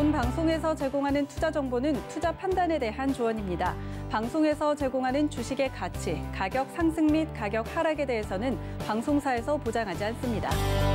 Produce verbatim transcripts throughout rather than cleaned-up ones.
본 방송에서 제공하는 투자 정보는 투자 판단에 대한 조언입니다. 방송에서 제공하는 주식의 가치, 가격 상승 및 가격 하락에 대해서는 방송사에서 보장하지 않습니다.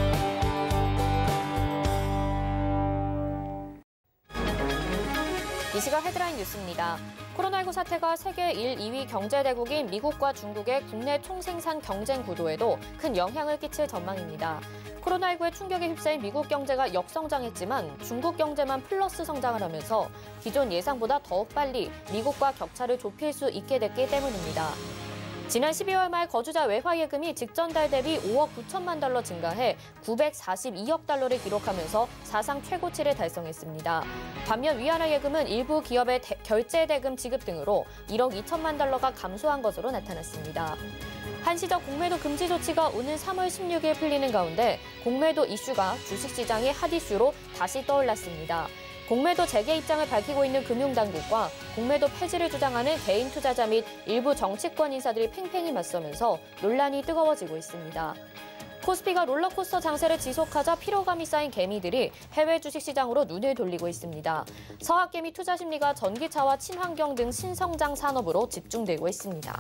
이 시각 헤드라인 뉴스입니다. 코로나십구 사태가 세계 일, 이 위 경제대국인 미국과 중국의 국내 총생산 경쟁 구도에도 큰 영향을 끼칠 전망입니다. 코로나십구의 충격에 휩싸인 미국 경제가 역성장했지만 중국 경제만 플러스 성장을 하면서 기존 예상보다 더욱 빨리 미국과 격차를 좁힐 수 있게 됐기 때문입니다. 지난 십이월 말 거주자 외화 예금이 직전 달 대비 오억 구천만 달러 증가해 구백사십이억 달러를 기록하면서 사상 최고치를 달성했습니다. 반면 위안화 예금은 일부 기업의 대, 결제 대금 지급 등으로 일억 이천만 달러가 감소한 것으로 나타났습니다. 한시적 공매도 금지 조치가 오는 삼월 십육일 풀리는 가운데 공매도 이슈가 주식시장의 핫 이슈로 다시 떠올랐습니다. 공매도 재개 입장을 밝히고 있는 금융당국과 공매도 폐지를 주장하는 개인 투자자 및 일부 정치권 인사들이 팽팽히 맞서면서 논란이 뜨거워지고 있습니다. 코스피가 롤러코스터 장세를 지속하자 피로감이 쌓인 개미들이 해외 주식시장으로 눈을 돌리고 있습니다. 서학개미 투자 심리가 전기차와 친환경 등 신성장 산업으로 집중되고 있습니다.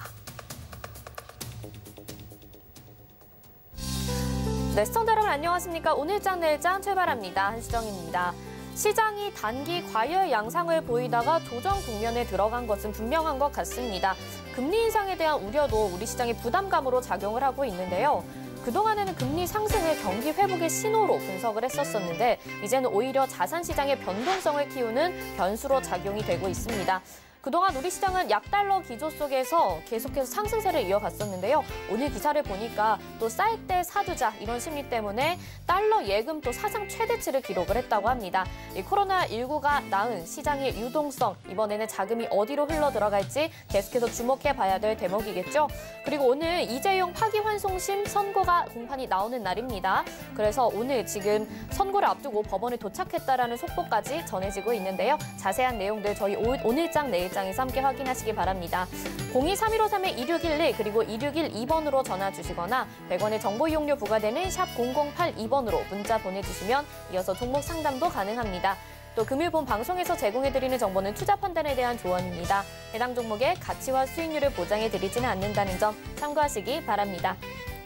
네, 시청자 여러분 안녕하십니까? 오늘장 내일장 출발합니다. 한수정입니다. 시장이 단기 과열 양상을 보이다가 조정 국면에 들어간 것은 분명한 것 같습니다. 금리 인상에 대한 우려도 우리 시장의 부담감으로 작용을 하고 있는데요. 그동안에는 금리 상승을 경기 회복의 신호로 분석을 했었었는데 이제는 오히려 자산 시장의 변동성을 키우는 변수로 작용이 되고 있습니다. 그동안 우리 시장은 약달러 기조 속에서 계속해서 상승세를 이어갔었는데요. 오늘 기사를 보니까 또 쌀 때 사두자 이런 심리 때문에 달러 예금 또 사상 최대치를 기록을 했다고 합니다. 이 코로나십구가 낳은 시장의 유동성, 이번에는 자금이 어디로 흘러 들어갈지 계속해서 주목해 봐야 될 대목이겠죠. 그리고 오늘 이재용 파기환송심 선고가 공판이 나오는 날입니다. 그래서 오늘 지금 선고를 앞두고 법원에 도착했다라는 속보까지 전해지고 있는데요. 자세한 내용들 저희 오늘장 내일 장에서 함께 확인하시기 바랍니다. 공이 삼일오삼 이육일일 그리고 이육일이 번으로 전화 주시거나 백 원의 정보 이용료 부과되는 샵 공공팔이 번으로 문자 보내주시면 이어서 종목 상담도 가능합니다. 또 금일본 방송에서 제공해드리는 정보는 투자 판단에 대한 조언입니다. 해당 종목의 가치와 수익률을 보장해드리지는 않는다는 점 참고하시기 바랍니다.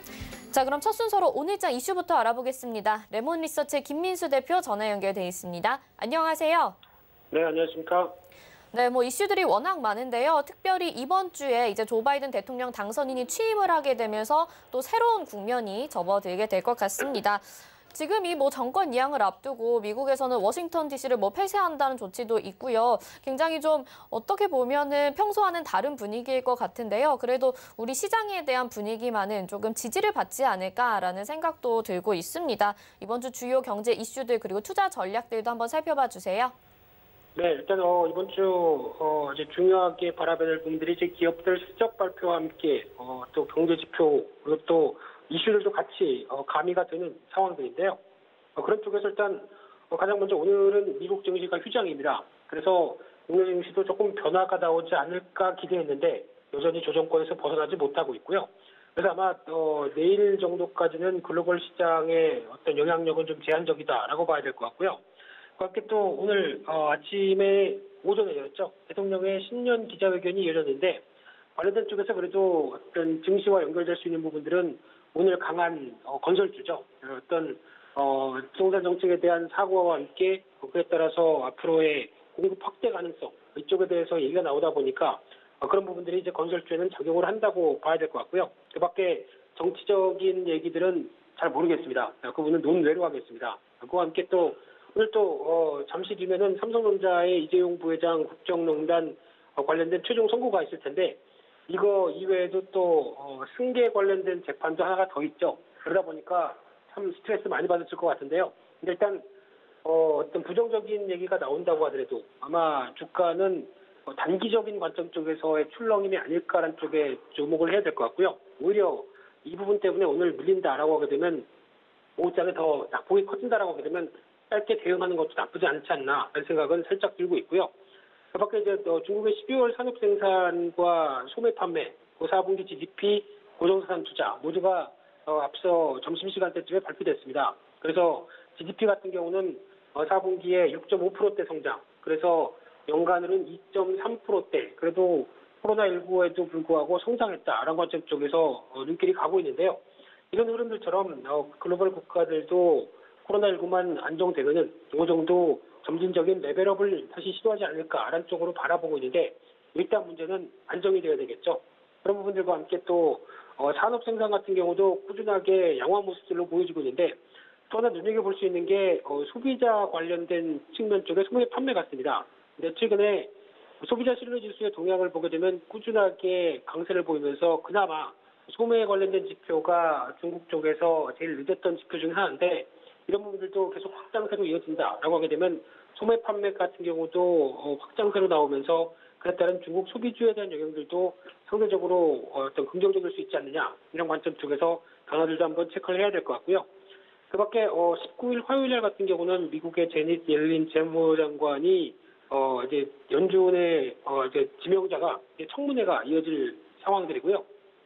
자, 그럼 첫 순서로 오늘장 이슈부터 알아보겠습니다. 레몬 리서치의 김민수 대표 전화 연결돼 있습니다. 안녕하세요. 네, 안녕하십니까. 네, 뭐 이슈들이 워낙 많은데요. 특별히 이번 주에 이제 조 바이든 대통령 당선인이 취임을 하게 되면서 또 새로운 국면이 접어들게 될 것 같습니다. 지금 이 뭐 정권 이양을 앞두고 미국에서는 워싱턴 디씨를 뭐 폐쇄한다는 조치도 있고요. 굉장히 좀 어떻게 보면은 평소와는 다른 분위기일 것 같은데요. 그래도 우리 시장에 대한 분위기만은 조금 지지를 받지 않을까라는 생각도 들고 있습니다. 이번 주 주요 경제 이슈들 그리고 투자 전략들도 한번 살펴봐 주세요. 네, 일단 어, 이번 주 어, 이제 중요하게 바라봐야 될 부분들이 이제 기업들 실적 발표와 함께 어, 또 경제 지표 그리고 또 이슈들도 같이 어, 가미가 되는 상황들인데요. 어, 그런 쪽에서 일단 어, 가장 먼저 오늘은 미국 증시가 휴장입니다. 그래서 국내 증시도 조금 변화가 나오지 않을까 기대했는데 여전히 조정권에서 벗어나지 못하고 있고요. 그래서 아마 어, 내일 정도까지는 글로벌 시장의 어떤 영향력은 좀 제한적이다라고 봐야 될 것 같고요. 그렇게 또 오늘 어, 아침에 오전에였죠. 대통령의 신년 기자회견이 이어졌는데 관련된 쪽에서 그래도 어떤 증시와 연결될 수 있는 부분들은 오늘 강한 어, 건설주죠. 어떤 어, 부동산 정책에 대한 사고와 함께 그에 따라서 앞으로의 공급 확대 가능성 이쪽에 대해서 얘기가 나오다 보니까 어, 그런 부분들이 이제 건설주에는 작용을 한다고 봐야 될 것 같고요. 그밖에 정치적인 얘기들은 잘 모르겠습니다. 그 부분은 논외로 하겠습니다. 그와 함께 또 오늘 또 어, 잠시 뒤면은 삼성전자의 이재용 부회장 국정농단 어, 관련된 최종 선고가 있을 텐데 이거 이외에도 또 어, 승계 관련된 재판도 하나가 더 있죠. 그러다 보니까 참 스트레스 많이 받았을 것 같은데요. 근데 일단 어, 어떤 부정적인 얘기가 나온다고 하더라도 아마 주가는 어, 단기적인 관점 쪽에서의 출렁임이 아닐까라는 쪽에 주목을 해야 될 것 같고요. 오히려 이 부분 때문에 오늘 밀린다라고 하게 되면 오후장에 더 낙폭이 커진다라고 하게 되면 짧게 대응하는 것도 나쁘지 않지 않나 하는 생각은 살짝 들고 있고요. 그 밖에 이제 중국의 십이월 산업 생산과 소매 판매, 그 사 분기 지디피, 고정자산 투자 모두가 어, 앞서 점심시간대쯤에 발표됐습니다. 그래서 지디피 같은 경우는 어, 사 분기에 육 점 오 퍼센트대 성장. 그래서 연간으로는 이 점 삼 퍼센트대. 그래도 코로나십구에도 불구하고 성장했다라는 관점 쪽에서 어, 눈길이 가고 있는데요. 이런 흐름들처럼 어, 글로벌 국가들도 코로나십구만 안정되면은 어느 정도 점진적인 레벨업을 다시 시도하지 않을까라는 쪽으로 바라보고 있는데 일단 문제는 안정이 되어야 되겠죠. 그런 부분들과 함께 또 어, 산업 생산 같은 경우도 꾸준하게 양호한 모습들로 보여지고 있는데 또 하나 눈여겨볼 수 있는 게 어, 소비자 관련된 측면 쪽의 소매 판매 같습니다. 근데 최근에 소비자 신뢰지수의 동향을 보게 되면 꾸준하게 강세를 보이면서 그나마 소매에 관련된 지표가 중국 쪽에서 제일 늦었던 지표 중 하나인데 이런 부분들도 계속 확장세로 이어진다라고 하게 되면 소매 판매 같은 경우도 확장세로 나오면서 그에 따른 중국 소비주에 대한 영향들도 상대적으로 어떤 긍정적일 수 있지 않느냐 이런 관점 쪽에서 변화들도 한번 체크를 해야 될 것 같고요. 그밖에 어, 십구 일 화요일 날 같은 경우는 미국의 제닛 옐린 재무장관이 어, 이제 연준의 어, 이제 지명자가 이제 청문회가 이어질 상황들이고요.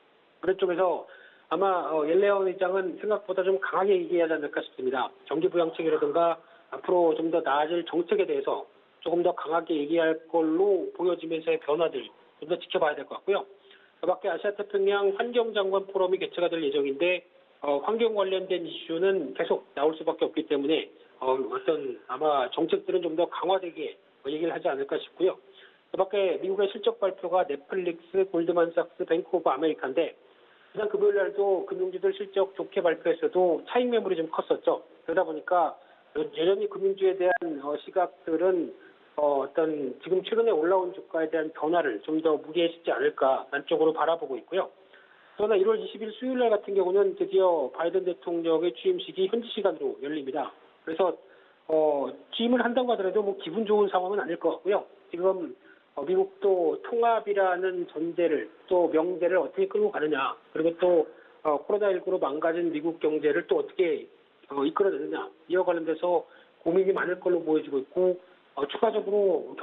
그런 쪽에서 아마 어, 옐레온 의장은 생각보다 좀 강하게 얘기하지 않을까 싶습니다. 경기 부양책이라든가 앞으로 좀 더 나아질 정책에 대해서 조금 더 강하게 얘기할 걸로 보여지면서의 변화들 좀 더 지켜봐야 될 것 같고요. 그밖에 아시아태평양 환경장관 포럼이 개최가 될 예정인데 어, 환경 관련된 이슈는 계속 나올 수밖에 없기 때문에 어, 어떤 아마 정책들은 좀 더 강화되게 얘기를 하지 않을까 싶고요. 그밖에 미국의 실적 발표가 넷플릭스, 골드만삭스, 뱅크 오브 아메리카인데 지난 금요일 날도 금융주들 실적 좋게 발표했어도 차익 매물이 좀 컸었죠. 그러다 보니까 여전히 금융주에 대한 어, 시각들은 어, 어떤 지금 최근에 올라온 주가에 대한 변화를 좀 더 무리해지지 않을까 안쪽으로 바라보고 있고요. 그러나 일월 이십일 수요일 날 같은 경우는 드디어 바이든 대통령의 취임식이 현지 시간으로 열립니다. 그래서 어, 취임을 한다고 하더라도 뭐 기분 좋은 상황은 아닐 것 같고요. 지금 어, 미국도 통합이라는 전제를 또 명제를 어떻게 끌고 가느냐 그리고 또 어, 코로나십구로 망가진 미국 경제를 또 어떻게 어, 이끌어내느냐 이와 관련돼서 고민이 많을 걸로 보여지고 있고 어, 추가적으로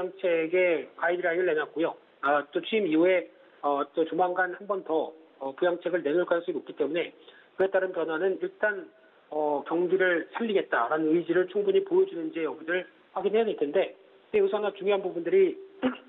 경기부양책에 가이드라인을 내놨고요. 아, 또 취임 이후에 어, 또 조만간 한 번 더 어, 부양책을 내놓을 가능성이 높기 때문에 그에 따른 변화는 일단 어, 경기를 살리겠다라는 의지를 충분히 보여주는지 여부를 확인해야 될 텐데 여기서 하나 중요한 부분들이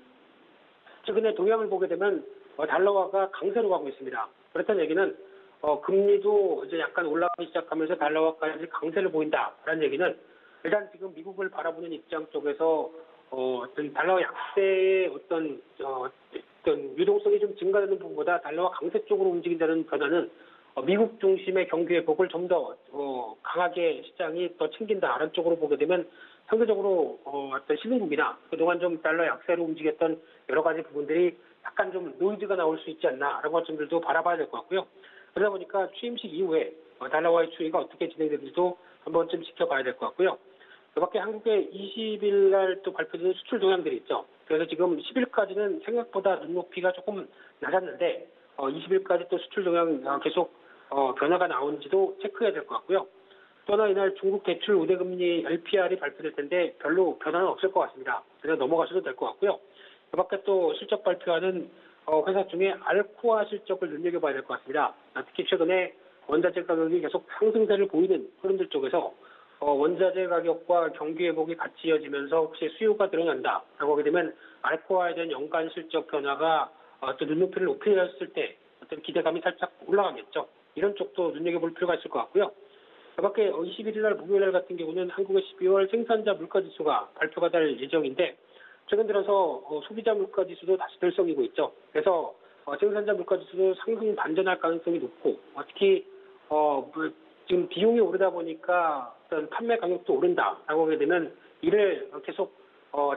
최근에 동향을 보게 되면 어, 달러화가 강세로 가고 있습니다. 그렇다는 얘기는 어, 금리도 이제 약간 올라가기 시작하면서 달러화까지 강세를 보인다라는 얘기는 일단 지금 미국을 바라보는 입장 쪽에서 어, 어떤 달러 약세의 어떤 어, 어떤 유동성이 좀 증가되는 부분보다 달러화 강세 쪽으로 움직인다는 변화는 어, 미국 중심의 경기 회복을 좀 더 어, 강하게 시장이 더 챙긴다라는 쪽으로 보게 되면 상대적으로 어, 어떤 신흥국이나 그동안 좀 달러 약세로 움직였던 여러 가지 부분들이 약간 좀 노이즈가 나올 수 있지 않나라고 하는 점들도 바라봐야 될 것 같고요. 그러다 보니까 취임식 이후에 어, 달러화의 추이가 어떻게 진행되는지도 한 번쯤 지켜봐야 될 것 같고요. 그밖에 한국의 이십 일 날 또 발표된 수출 동향들이 있죠. 그래서 지금 십 일까지는 생각보다 눈높이가 조금 낮았는데 어, 이십 일까지 또 수출 동향 계속 어, 변화가 나오는지도 체크해야 될 것 같고요. 또 하나 이날 중국 대출 우대금리 엘피알이 발표될 텐데 별로 변화는 없을 것 같습니다. 그래서 넘어가셔도 될 것 같고요. 그밖에 또 실적 발표하는 어, 회사 중에 알코아 실적을 눈여겨봐야 될 것 같습니다. 특히 최근에 원자재 가격이 계속 상승세를 보이는 흐름들 쪽에서 어, 원자재 가격과 경기 회복이 같이 이어지면서 혹시 수요가 늘어난다라고 하게 되면 알코아에 대한 연간 실적 변화가 어, 또 눈높이를 높여졌을 때 어떤 기대감이 살짝 올라가겠죠. 이런 쪽도 눈여겨볼 필요가 있을 것 같고요. 그밖에 이십일 일 날 목요일 날 같은 경우는 한국의 십이월 생산자 물가지수가 발표가 될 예정인데 최근 들어서 어, 소비자 물가지수도 다시 들썩이고 있죠. 그래서 어, 생산자 물가지수도 상승 반전할 가능성이 높고 어, 특히 어, 뭐, 지금 비용이 오르다 보니까 어떤 판매 가격도 오른다라고 하게 되면 이를 계속 어,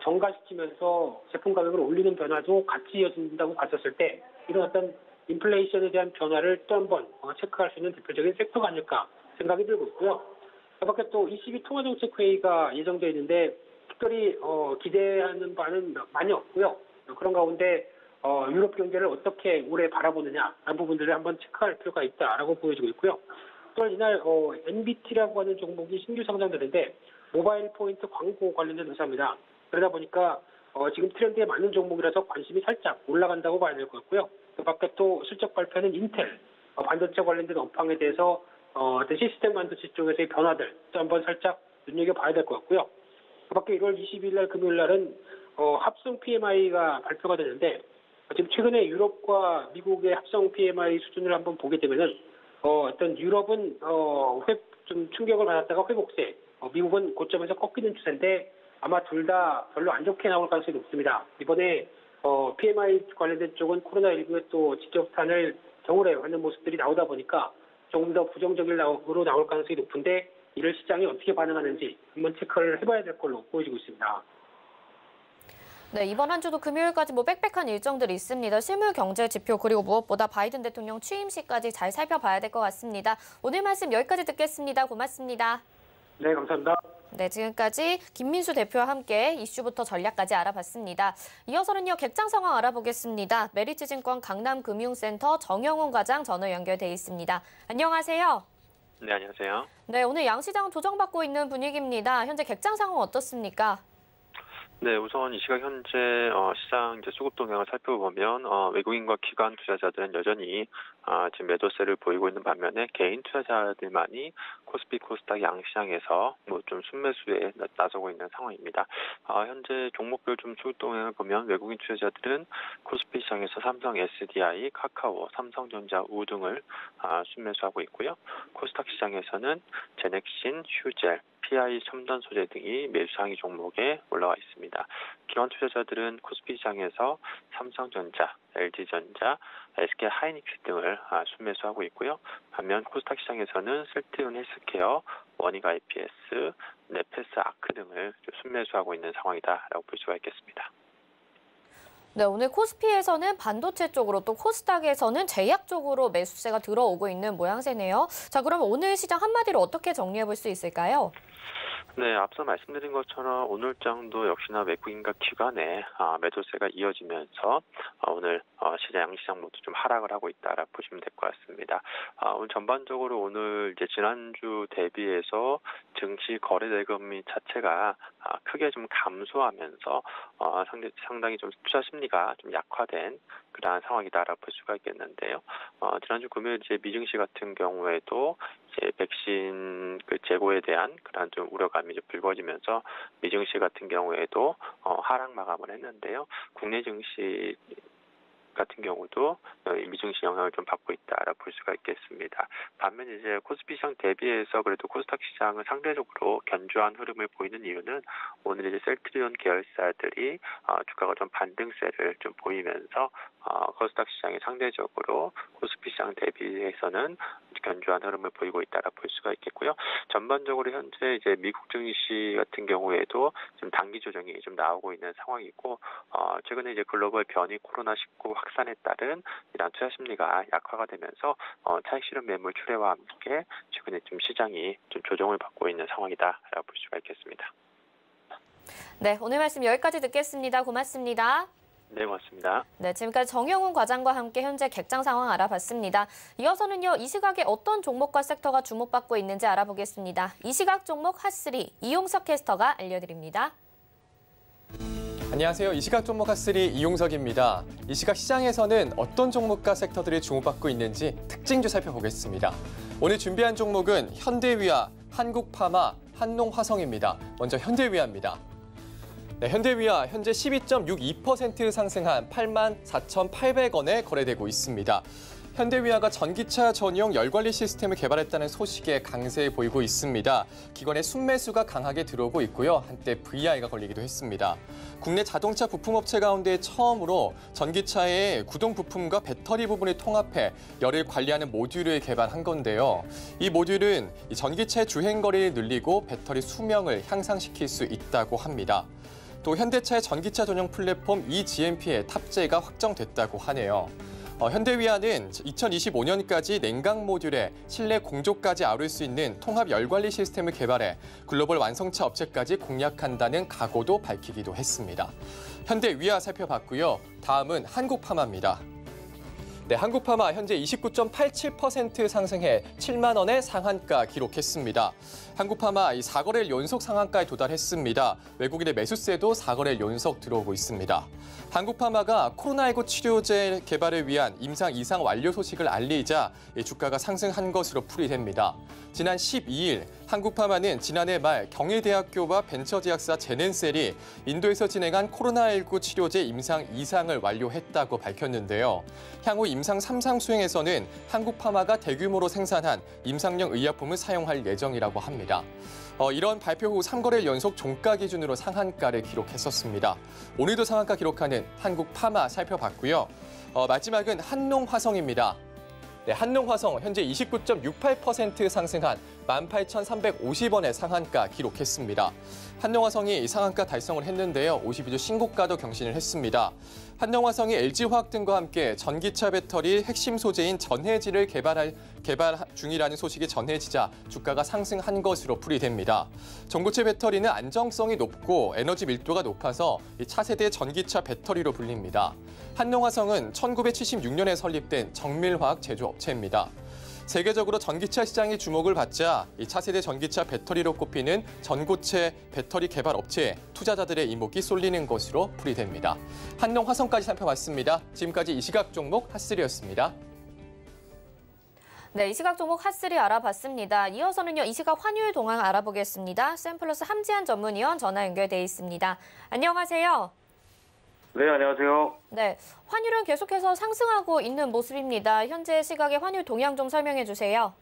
정가시키면서 제품 가격을 올리는 변화도 같이 이어진다고 봤었을 때 이런 어떤 인플레이션에 대한 변화를 또 한 번 어, 체크할 수 있는 대표적인 섹터가 아닐까 생각이 들고 있고요. 그밖에 또 이십이 통화정책회의가 예정되어 있는데 특별히 어, 기대하는 바는 많이 없고요. 그런 가운데 어, 유럽 경제를 어떻게 올해 바라보느냐 라는 부분들을 한번 체크할 필요가 있다라고 보여지고 있고요. 또 이날 어, 엔비티라고 하는 종목이 신규 상장되는데 모바일 포인트 광고 관련된 회사입니다. 그러다 보니까 어, 지금 트렌드에 맞는 종목이라서 관심이 살짝 올라간다고 봐야 될 것 같고요. 그 밖에 또 실적 발표는 인텔, 어, 반도체 관련된 업황에 대해서 어, 어떤 시스템 반도체 쪽에서의 변화들 또 한번 살짝 눈여겨봐야 될 것 같고요. 그밖에 일월 이십일 날 금요일 날은 어, 합성 피엠아이가 발표가 되는데 지금 최근에 유럽과 미국의 합성 피엠아이 수준을 한번 보게 되면은 어, 어떤 유럽은 어, 회, 좀 충격을 받았다가 회복세, 어, 미국은 고점에서 꺾이는 추세인데 아마 둘 다 별로 안 좋게 나올 가능성이 높습니다. 이번에 어, 피엠아이 관련된 쪽은 코로나십구에 또 직접탄을 겨울에 하는 모습들이 나오다 보니까 조금 더 부정적으로 나올 가능성이 높은데 이를 시장이 어떻게 반응하는지 한번 체크를 해봐야 될 걸로 보여지고 있습니다. 네, 이번 한 주도 금요일까지 뭐 빽빽한 일정들이 있습니다. 실물 경제 지표 그리고 무엇보다 바이든 대통령 취임식까지 잘 살펴봐야 될 것 같습니다. 오늘 말씀 여기까지 듣겠습니다. 고맙습니다. 네, 감사합니다. 네, 지금까지 김민수 대표와 함께 이슈부터 전략까지 알아봤습니다. 이어서는요, 객장 상황 알아보겠습니다. 메리츠증권 강남금융센터 정영훈 과장 전화 연결돼 있습니다. 안녕하세요. 네, 안녕하세요. 네, 오늘 양시장 조정받고 있는 분위기입니다. 현재 객장 상황 어떻습니까? 네, 우선 이 시각 현재 어, 시장 이제 수급 동향을 살펴보면 어, 외국인과 기관 투자자들은 여전히 어, 지금 매도세를 보이고 있는 반면에 개인 투자자들만이 코스피 코스닥 양시장에서 뭐 좀 순매수에 나서고 있는 상황입니다. 어, 현재 종목별 좀 수급 동향을 보면 외국인 투자자들은 코스피 시장에서 삼성 에스디아이, 카카오, 삼성전자, 우 등을 어, 순매수하고 있고요. 코스닥 시장에서는 제넥신, 휴젤, 피아이 첨단 소재 등이 매수 상위 종목에 올라와 있습니다. 기관 투자자들은 코스피 시장에서 삼성전자, 엘지전자, 에스케이하이닉스 등을 순매수하고 있고요. 반면 코스닥 시장에서는 셀트리온 헬스케어, 원익 아이피에스, 네페스 아크 등을 순매수하고 있는 상황이다라고 볼 수가 있겠습니다. 네, 오늘 코스피에서는 반도체 쪽으로 또 코스닥에서는 제약 쪽으로 매수세가 들어오고 있는 모양새네요. 자, 그럼 오늘 시장 한마디로 어떻게 정리해 볼 수 있을까요? 네, 앞서 말씀드린 것처럼 오늘 장도 역시나 외국인과 기관의 아, 매도세가 이어지면서 아, 오늘 어, 시장 양시장 모두 좀 하락을 하고 있다라 보시면 될 것 같습니다. 아, 오늘 전반적으로 오늘 이제 지난주 대비해서 증시 거래 대금 자체가 아, 크게 좀 감소하면서 어, 상대, 상당히 좀 투자 심리가 좀 약화된 그러한 상황이다라고 볼 수가 있겠는데요. 어, 지난주 금요일 이제 미증시 같은 경우에도 이제 백신 그 재고에 대한 그런 좀 우려감이 좀 불거지면서 미증시 같은 경우에도 어, 하락 마감을 했는데요. 국내 증시 같은 경우도 미증시 영향을 좀 받고 있다라 볼 수가 있겠습니다. 반면 이제 코스피 시장 대비해서 그래도 코스닥 시장은 상대적으로 견조한 흐름을 보이는 이유는 오늘 이제 셀트리온 계열사들이 어, 주가가 좀 반등세를 좀 보이면서 어, 코스닥 시장이 상대적으로 코스피 시장 대비해서는 견조한 흐름을 보이고 있다라 볼 수가 있겠고요. 전반적으로 현재 이제 미국 증시 같은 경우에도 좀 단기 조정이 좀 나오고 있는 상황이고 어, 최근에 이제 글로벌 변이 코로나 십구 확산에 따른 이런 투자 심리가 약화가 되면서 어, 차익 실현 매물 출회와 함께 최근에 좀 시장이 좀 조정을 받고 있는 상황이다라고 볼 수가 있겠습니다. 네, 오늘 말씀 여기까지 듣겠습니다. 고맙습니다. 네, 고맙습니다. 네, 지금까지 정영훈 과장과 함께 현재 객장 상황 알아봤습니다. 이어서는요, 이 시각에 어떤 종목과 섹터가 주목받고 있는지 알아보겠습니다. 이 시각 종목 핫쓰리 이용석 캐스터가 알려드립니다. 안녕하세요. 이 시각 종목 핫쓰리 이용석입니다. 이 시각 시장에서는 어떤 종목과 섹터들이 주목받고 있는지 특징주 살펴보겠습니다. 오늘 준비한 종목은 현대위아, 한국파마, 한농화성입니다. 먼저 현대위아입니다. 네, 현대위아 현재 십이 점 육이 퍼센트 상승한 팔만 사천팔백 원에 거래되고 있습니다. 현대위아가 전기차 전용 열관리 시스템을 개발했다는 소식에 강세 보이고 있습니다. 기관의 순매수가 강하게 들어오고 있고요. 한때 브이아이가 걸리기도 했습니다. 국내 자동차 부품업체 가운데 처음으로 전기차의 구동 부품과 배터리 부분을 통합해 열을 관리하는 모듈을 개발한 건데요. 이 모듈은 전기차의 주행거리를 늘리고 배터리 수명을 향상시킬 수 있다고 합니다. 또 현대차의 전기차 전용 플랫폼 이지엠피에 탑재가 확정됐다고 하네요. 어, 현대위아는 이천이십오 년까지 냉각 모듈에 실내 공조까지 아울 수 있는 통합 열관리 시스템을 개발해 글로벌 완성차 업체까지 공략한다는 각오도 밝히기도 했습니다. 현대위아 살펴봤고요. 다음은 한국파마입니다. 네, 한국파마 현재 이십구 점 팔칠 퍼센트 상승해 칠만 원의 상한가 기록했습니다. 한국파마 이 사 거래일 연속 상한가에 도달했습니다. 외국인의 매수세도 사 거래일 연속 들어오고 있습니다. 한국파마가 코로나십구 치료제 개발을 위한 임상 이상 완료 소식을 알리자 주가가 상승한 것으로 풀이됩니다. 지난 십이 일 한국파마는 지난해 말 경희대학교와 벤처제약사 제넨셀이 인도에서 진행한 코로나십구 치료제 임상 이 상을 완료했다고 밝혔는데요. 향후 임상 삼 상 수행에서는 한국파마가 대규모로 생산한 임상용 의약품을 사용할 예정이라고 합니다. 어, 이런 발표 후 삼 거래일 연속 종가 기준으로 상한가를 기록했었습니다. 오늘도 상한가 기록하는 한국파마 살펴봤고요. 어, 마지막은 한농화성입니다. 네, 한농화성 현재 이십구 점 육팔 퍼센트 상승한 만 팔천삼백오십 원의 상한가 기록했습니다. 한농화성이 상한가 달성을 했는데요. 오십이 주 신고가도 경신을 했습니다. 한농화성이 엘지화학 등과 함께 전기차 배터리 핵심 소재인 전해질을 개발할, 개발 중이라는 소식이 전해지자 주가가 상승한 것으로 풀이됩니다. 전고체 배터리는 안정성이 높고 에너지 밀도가 높아서 차세대 전기차 배터리로 불립니다. 한농화성은 천구백칠십육 년에 설립된 정밀화학 제조업체입니다. 세계적으로 전기차 시장이 주목을 받자 이 차세대 전기차 배터리로 꼽히는 전고체 배터리 개발 업체에 투자자들의 이목이 쏠리는 것으로 풀이됩니다. 한농화성까지 살펴봤습니다. 지금까지 이 시각 종목 핫쓰리였습니다. 네, 이 시각 종목 핫쓰리 알아봤습니다. 이어서는요, 이 시각 환율 동향 알아보겠습니다. 샘플러스 함지한 전문위원 전화 연결돼 있습니다. 안녕하세요. 네, 안녕하세요. 네, 환율은 계속해서 상승하고 있는 모습입니다. 현재 시각의 환율 동향 좀 설명해 주세요.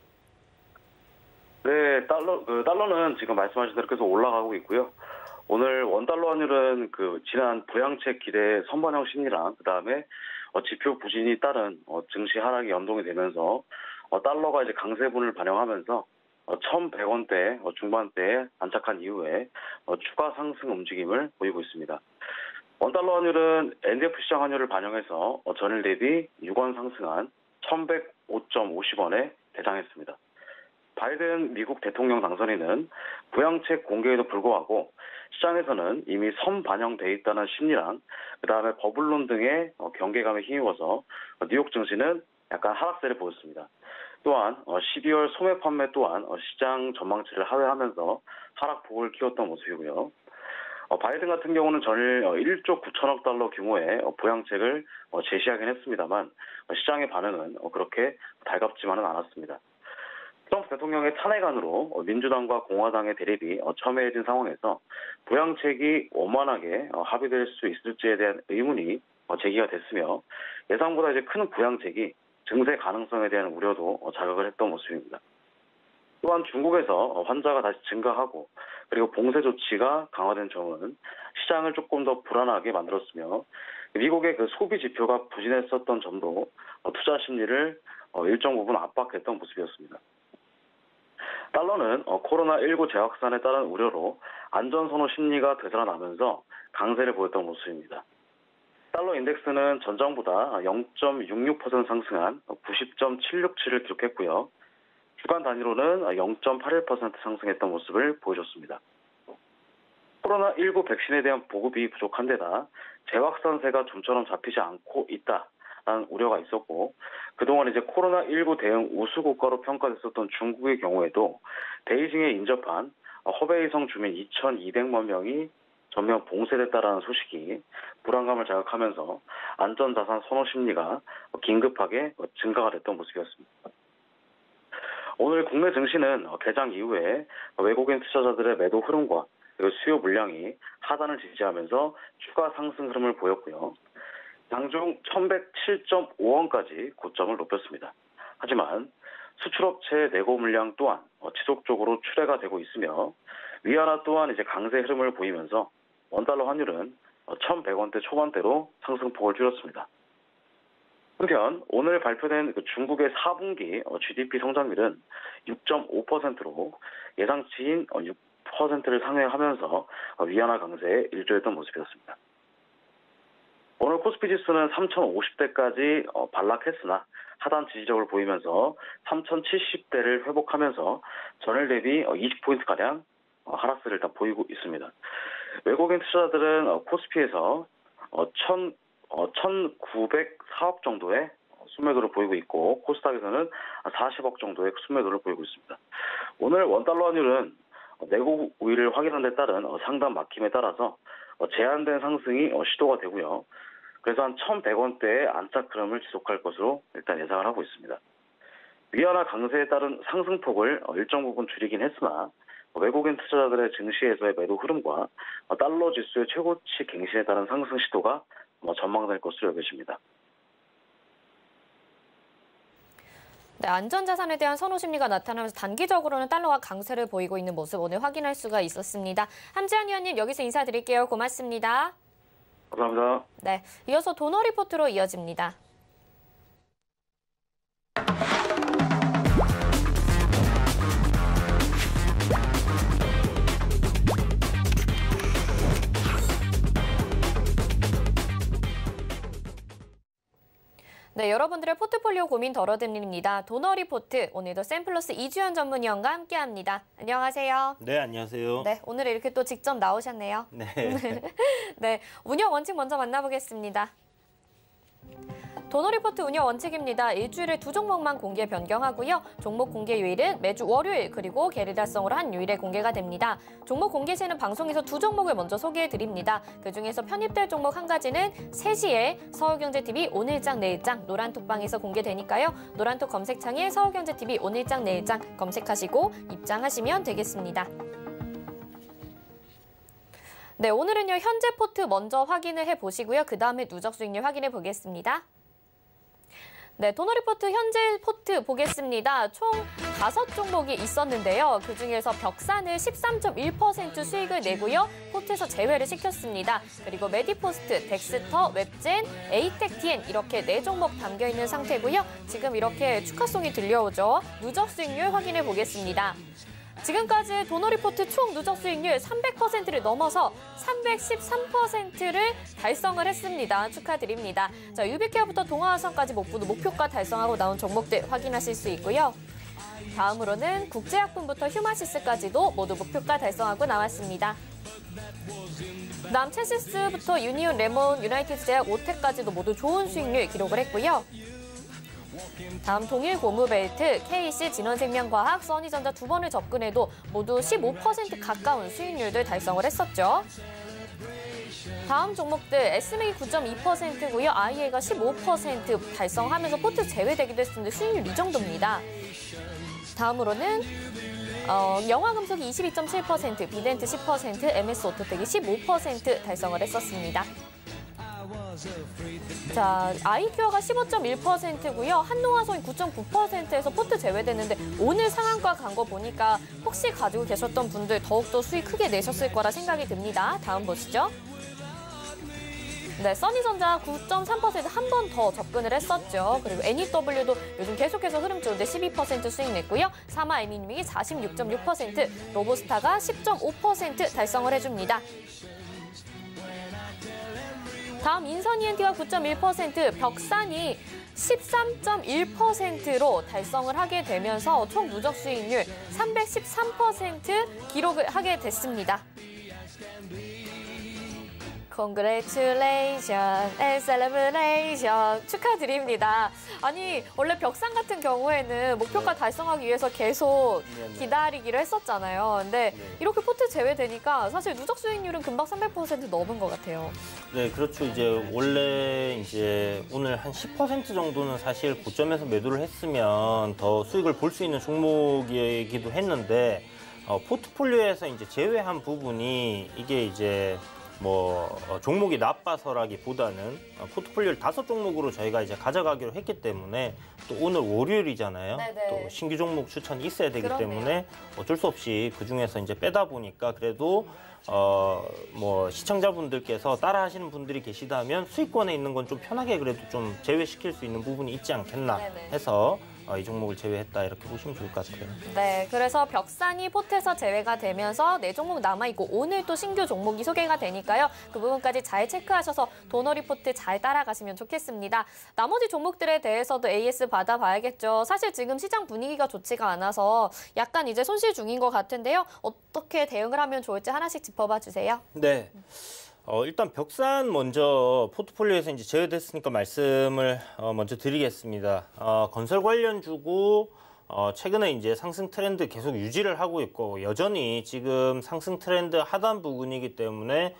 네, 달러, 그 달러는 지금 말씀하신 대로 계속 올라가고 있고요. 오늘 원달러 환율은 그 지난 부양책 기대 선반영 심리랑 그다음에 어, 지표 부진이 따른 어, 증시 하락이 연동이 되면서 어, 달러가 이제 강세분을 반영하면서 어, 천백 원대 어, 중반대에 안착한 이후에 어, 추가 상승 움직임을 보이고 있습니다. 원달러 환율은 엔디에프 시장 환율을 반영해서 전일 대비 육 원 상승한 천백오 점 오십 원에 대장했습니다. 바이든 미국 대통령 당선인은 부양책 공개에도 불구하고 시장에서는 이미 선반영돼 있다는 심리랑 그다음에 버블론 등의 경계감에 힘입어서 뉴욕 증시는 약간 하락세를 보였습니다. 또한 십이월 소매 판매 또한 시장 전망치를 하회하면서 하락폭을 키웠던 모습이고요. 어, 바이든 같은 경우는 전일 일조 구천억 달러 규모의 부양책을 제시하긴 했습니다만 시장의 반응은 그렇게 달갑지만은 않았습니다. 트럼프 대통령의 탄핵안으로 민주당과 공화당의 대립이 첨예해진 상황에서 부양책이 원만하게 합의될 수 있을지에 대한 의문이 제기가 됐으며 예상보다 이제 큰 부양책이 증세 가능성에 대한 우려도 자극을 했던 모습입니다. 또한 중국에서 환자가 다시 증가하고 그리고 봉쇄 조치가 강화된 점은 시장을 조금 더 불안하게 만들었으며 미국의 그 소비 지표가 부진했었던 점도 투자 심리를 일정 부분 압박했던 모습이었습니다. 달러는 코로나십구 재확산에 따른 우려로 안전선호 심리가 되살아나면서 강세를 보였던 모습입니다. 달러 인덱스는 전장보다 영 점 육육 퍼센트 상승한 구십 점 칠육칠을 기록했고요. 주간 단위로는 영 점 팔일 퍼센트 상승했던 모습을 보여줬습니다. 코로나십구 백신에 대한 보급이 부족한 데다 재확산세가 좀처럼 잡히지 않고 있다라는 우려가 있었고 그동안 이제 코로나십구 대응 우수국가로 평가됐었던 중국의 경우에도 베이징에 인접한 허베이성 주민 이천이백만 명이 전면 봉쇄됐다라는 소식이 불안감을 자극하면서 안전자산 선호 심리가 긴급하게 증가가 됐던 모습이었습니다. 오늘 국내 증시는 개장 이후에 외국인 투자자들의 매도 흐름과 그리고 수요 물량이 하단을 지지하면서 추가 상승 흐름을 보였고요. 장중 천백칠 점 오 원까지 고점을 높였습니다. 하지만 수출업체의 내고 물량 또한 지속적으로 출회가 되고 있으며 위안화 또한 이제 강세 흐름을 보이면서 원달러 환율은 천백 원대 초반대로 상승폭을 줄였습니다. 한편 오늘 발표된 중국의 사 분기 지디피 성장률은 육 점 오 퍼센트로 예상치인 육 퍼센트를 상회하면서 위안화 강세에 일조했던 모습이었습니다. 오늘 코스피 지수는 삼천오십 대까지 반락했으나 하단 지지적으로 보이면서 삼천칠십 대를 회복하면서 전일 대비 이십 포인트가량 하락세를 일단 보이고 있습니다. 외국인 투자자들은 코스피에서 천구백사억 정도의 순매도를 보이고 있고 코스닥에서는 사십억 정도의 순매도를 보이고 있습니다. 오늘 원달러 환율은 내국 우위를 확인한 데 따른 상단 막힘에 따라서 제한된 상승이 시도가 되고요. 그래서 한 천백 원대의 안착 흐름을 지속할 것으로 일단 예상을 하고 있습니다. 위안화 강세에 따른 상승폭을 일정 부분 줄이긴 했으나 외국인 투자자들의 증시에서의 매도 흐름과 달러 지수의 최고치 갱신에 따른 상승 시도가 전망될 것으로 여겨집니다. 네, 안전자산에 대한 선호 심리가 나타나면서 단기적으로는 달러가 강세를 보이고 있는 모습 오늘 확인할 수가 있었습니다. 함지한 위원님 여기서 인사드릴게요. 고맙습니다. 감사합니다. 네, 이어서 도너 리포트로 이어집니다. 네, 여러분들의 포트폴리오 고민 덜어드립니다. 도너 리포트, 오늘도 샘플러스 이주연 전문위원과 함께합니다. 안녕하세요. 네, 안녕하세요. 네, 오늘 이렇게 또 직접 나오셨네요. 네. 네, 운영 원칙 먼저 만나보겠습니다. 도너 리포트 운영 원칙입니다. 일주일에 두 종목만 공개 변경하고요. 종목 공개 요일은 매주 월요일 그리고 게리라성으로 한 요일에 공개가 됩니다. 종목 공개 시에는 방송에서 두 종목을 먼저 소개해드립니다. 그중에서 편입될 종목 한 가지는 세 시에 서울경제티비 오늘장 내일장 노란톡방에서 공개되니까요. 노란톡 검색창에 서울경제티비 오늘장 내일장 검색하시고 입장하시면 되겠습니다. 네, 오늘은요. 현재 포트 먼저 확인을 해보시고요. 그 다음에 누적 수익률 확인해 보겠습니다. 네, 도너 리포트 현재 포트 보겠습니다. 총 다섯 종목이 있었는데요. 그중에서 벽산을 십삼 점 일 퍼센트 수익을 내고요. 포트에서 제외를 시켰습니다. 그리고 메디포스트, 덱스터, 웹젠, 에이텍티엔 이렇게 네 종목 담겨있는 상태고요. 지금 이렇게 축하송이 들려오죠. 누적 수익률 확인해 보겠습니다. 지금까지 도너 리포트 총 누적 수익률 삼백 퍼센트를 넘어서 삼백십삼 퍼센트를 달성을 했습니다. 축하드립니다. 자, 유비케어부터 동아화성까지 모두 목표가 달성하고 나온 종목들 확인하실 수 있고요. 다음으로는 국제약품부터 휴마시스까지도 모두 목표가 달성하고 나왔습니다. 다음 체시스부터 유니온, 레몬, 유나이티드 제약, 오텍까지도 모두 좋은 수익률 기록을 했고요. 다음 동일 고무벨트, 케이씨, 진원생명과학, 써니전자 두 번을 접근해도 모두 십오 퍼센트 가까운 수익률들 달성을 했었죠. 다음 종목들 에스엠이 구 점 이 퍼센트고요. 아이에이가 십오 퍼센트 달성하면서 포트 제외되기도 했는데 수익률 이 정도입니다. 다음으로는 어, 영화금속이 이십이 점 칠 퍼센트, 비덴트 십 퍼센트, 엠에스오토텍이 십오 퍼센트 달성을 했었습니다. 자, 아이큐어가 십오 점 일 퍼센트고요. 한노화성이 구 점 구 퍼센트에서 포트 제외됐는데 오늘 상한가 간 거 보니까 혹시 가지고 계셨던 분들 더욱더 수익 크게 내셨을 거라 생각이 듭니다. 다음 보시죠. 네, 써니전자 구 점 삼 퍼센트 한 번 더 접근을 했었죠. 그리고 엔이더블유도 요즘 계속해서 흐름 좋은데 십이 퍼센트 수익 냈고요. 사마에미님이 사십육 점 육 퍼센트, 로보스타가 십 점 오 퍼센트 달성을 해줍니다. 다음 인선이엔티가 구 점 일 퍼센트, 벽산이 십삼 점 일 퍼센트로 달성을 하게 되면서 총 누적 수익률 삼백십삼 퍼센트 기록을 하게 됐습니다. Congratulations and celebration 축하드립니다. 아니 원래 벽산 같은 경우에는 목표가 네. 달성하기 위해서 계속 네네. 기다리기를 했었잖아요. 근데 네. 이렇게 포트 제외되니까 사실 누적 수익률은 금방 삼백 퍼센트 넘은 것 같아요. 네, 그렇죠. 이제 원래 이제 오늘 한 십 퍼센트 정도는 사실 고점에서 매도를 했으면 더 수익을 볼 수 있는 종목이기도 했는데 어, 포트폴리오에서 이제 제외한 부분이 이게 이제 뭐 어, 종목이 나빠서라기보다는 어, 포트폴리오를 다섯 종목으로 저희가 이제 가져가기로 했기 때문에 또 오늘 월요일이잖아요. 네네. 또 신규 종목 추천이 있어야 되기 그러네요. 때문에 어쩔 수 없이 그 중에서 이제 빼다 보니까 그래도 어 뭐 시청자분들께서 따라하시는 분들이 계시다면 수익권에 있는 건 좀 편하게 그래도 좀 제외시킬 수 있는 부분이 있지 않겠나 네네. 해서. 어, 이 종목을 제외했다 이렇게 보시면 좋을 것 같아요. 네, 그래서 벽산이 포트에서 제외가 되면서 네 종목 남아있고 오늘 또 신규 종목이 소개가 되니까요. 그 부분까지 잘 체크하셔서 도너 리포트 잘 따라가시면 좋겠습니다. 나머지 종목들에 대해서도 에이에스 받아봐야겠죠. 사실 지금 시장 분위기가 좋지가 않아서 약간 이제 손실 중인 것 같은데요. 어떻게 대응을 하면 좋을지 하나씩 짚어봐 주세요. 네. 어, 일단 벽산 먼저 포트폴리오에서 이제 제외됐으니까 말씀을 어, 먼저 드리겠습니다. 어, 건설 관련주고 어, 최근에 이제 상승 트렌드 계속 유지를 하고 있고 여전히 지금 상승 트렌드 하단 부근이기 때문에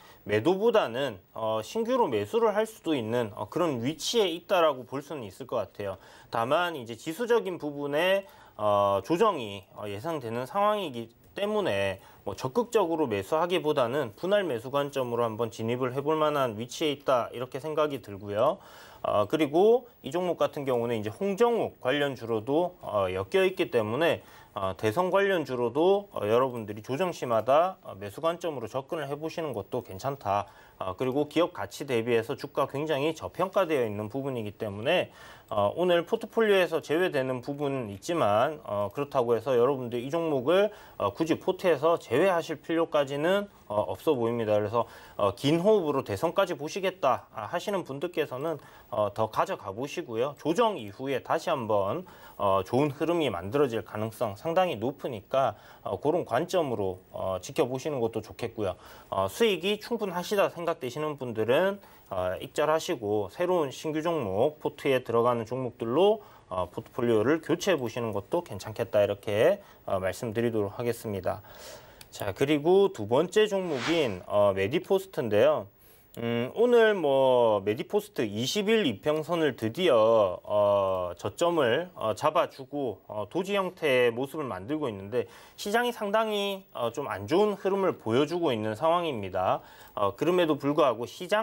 매도보다는 어, 신규로 매수를 할 수도 있는 어, 그런 위치에 있다라고 볼 수는 있을 것 같아요. 다만 이제 지수적인 부분에 어, 조정이 어, 예상되는 상황이기 때문에 뭐 적극적으로 매수하기보다는 분할 매수 관점으로 한번 진입을 해볼 만한 위치에 있다 이렇게 생각이 들고요. 어, 그리고 이 종목 같은 경우는 이제 홍정욱 관련주로도 어, 엮여 있기 때문에 어, 대선 관련주로도 어, 여러분들이 조정 시마다 어, 매수 관점으로 접근을 해보시는 것도 괜찮다. 어, 그리고 기업 가치 대비해서 주가 굉장히 저평가되어 있는 부분이기 때문에 어, 오늘 포트폴리오에서 제외되는 부분은 있지만 어, 그렇다고 해서 여러분들 이 종목을 어, 굳이 포트에서 제외하실 필요까지는 어, 없어 보입니다. 그래서 어, 긴 호흡으로 대선까지 보시겠다 하시는 분들께서는 어, 더 가져가 보시고요. 조정 이후에 다시 한번 어, 좋은 흐름이 만들어질 가능성 상당히 높으니까 어, 그런 관점으로 어, 지켜보시는 것도 좋겠고요. 어, 수익이 충분하시다 생각되시는 분들은 어, 익절하시고 새로운 신규 종목, 포트에 들어가는 종목들로 어, 포트폴리오를 교체해 보시는 것도 괜찮겠다 이렇게 어, 말씀드리도록 하겠습니다. 자, 그리고 두 번째 종목인 어, 메디포스트인데요. 음, 오늘 뭐 메디포스트 이십 일 이평선을 드디어 어, 저점을 어, 잡아주고 어, 도지 형태의 모습을 만들고 있는데 시장이 상당히 어, 좀 안 좋은 흐름을 보여주고 있는 상황입니다. 어, 그럼에도 불구하고 시장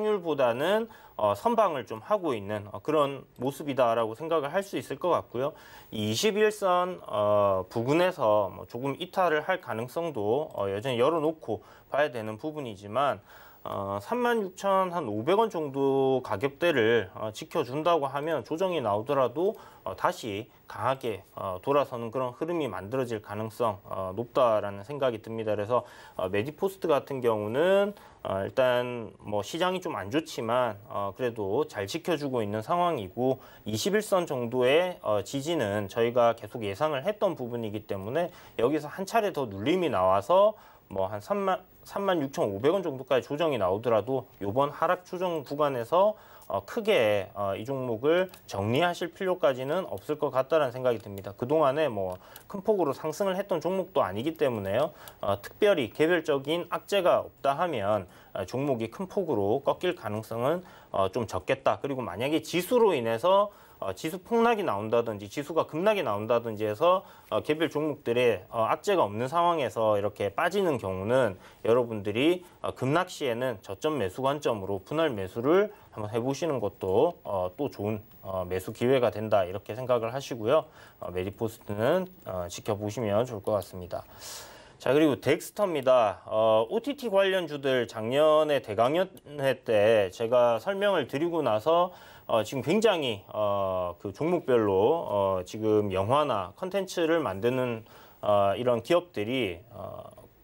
하락률보다는 어, 선방을 좀 하고 있는 어, 그런 모습이다라고 생각을 할 수 있을 것 같고요. 이 이십일 선 어, 부근에서 뭐 조금 이탈을 할 가능성도 어, 여전히 열어놓고 봐야 되는 부분이지만 어, 삼만 육천오백 원 정도 가격대를 어, 지켜준다고 하면 조정이 나오더라도 어, 다시 강하게 어, 돌아서는 그런 흐름이 만들어질 가능성 어, 높다라는 생각이 듭니다. 그래서 어, 메디포스트 같은 경우는 어, 일단 뭐 시장이 좀 안 좋지만 어, 그래도 잘 지켜주고 있는 상황이고 이십일 선 정도의 어, 지지는 저희가 계속 예상을 했던 부분이기 때문에 여기서 한 차례 더 눌림이 나와서 뭐 한 삼만 육천오백 원 정도까지 조정이 나오더라도 이번 하락 조정 구간에서 어, 크게 어, 이 종목을 정리하실 필요까지는 없을 것 같다는 생각이 듭니다. 그동안에 뭐 큰 폭으로 상승을 했던 종목도 아니기 때문에요. 어, 특별히 개별적인 악재가 없다 하면 어, 종목이 큰 폭으로 꺾일 가능성은 어, 좀 적겠다. 그리고 만약에 지수로 인해서 어, 지수 폭락이 나온다든지 지수가 급락이 나온다든지 해서 어, 개별 종목들의 어, 악재가 없는 상황에서 이렇게 빠지는 경우는 여러분들이 어, 급락 시에는 저점 매수 관점으로 분할 매수를 한번 해보시는 것도 어, 또 좋은 어, 매수 기회가 된다 이렇게 생각을 하시고요. 어, 메디포스트는 어, 지켜보시면 좋을 것 같습니다. 자, 그리고 덱스터입니다. 어, 오티티 관련주들 작년에 대강연회 때 제가 설명을 드리고 나서 어, 지금 굉장히 어, 그 종목별로 어, 지금 영화나 컨텐츠를 만드는 어, 이런 기업들이 어,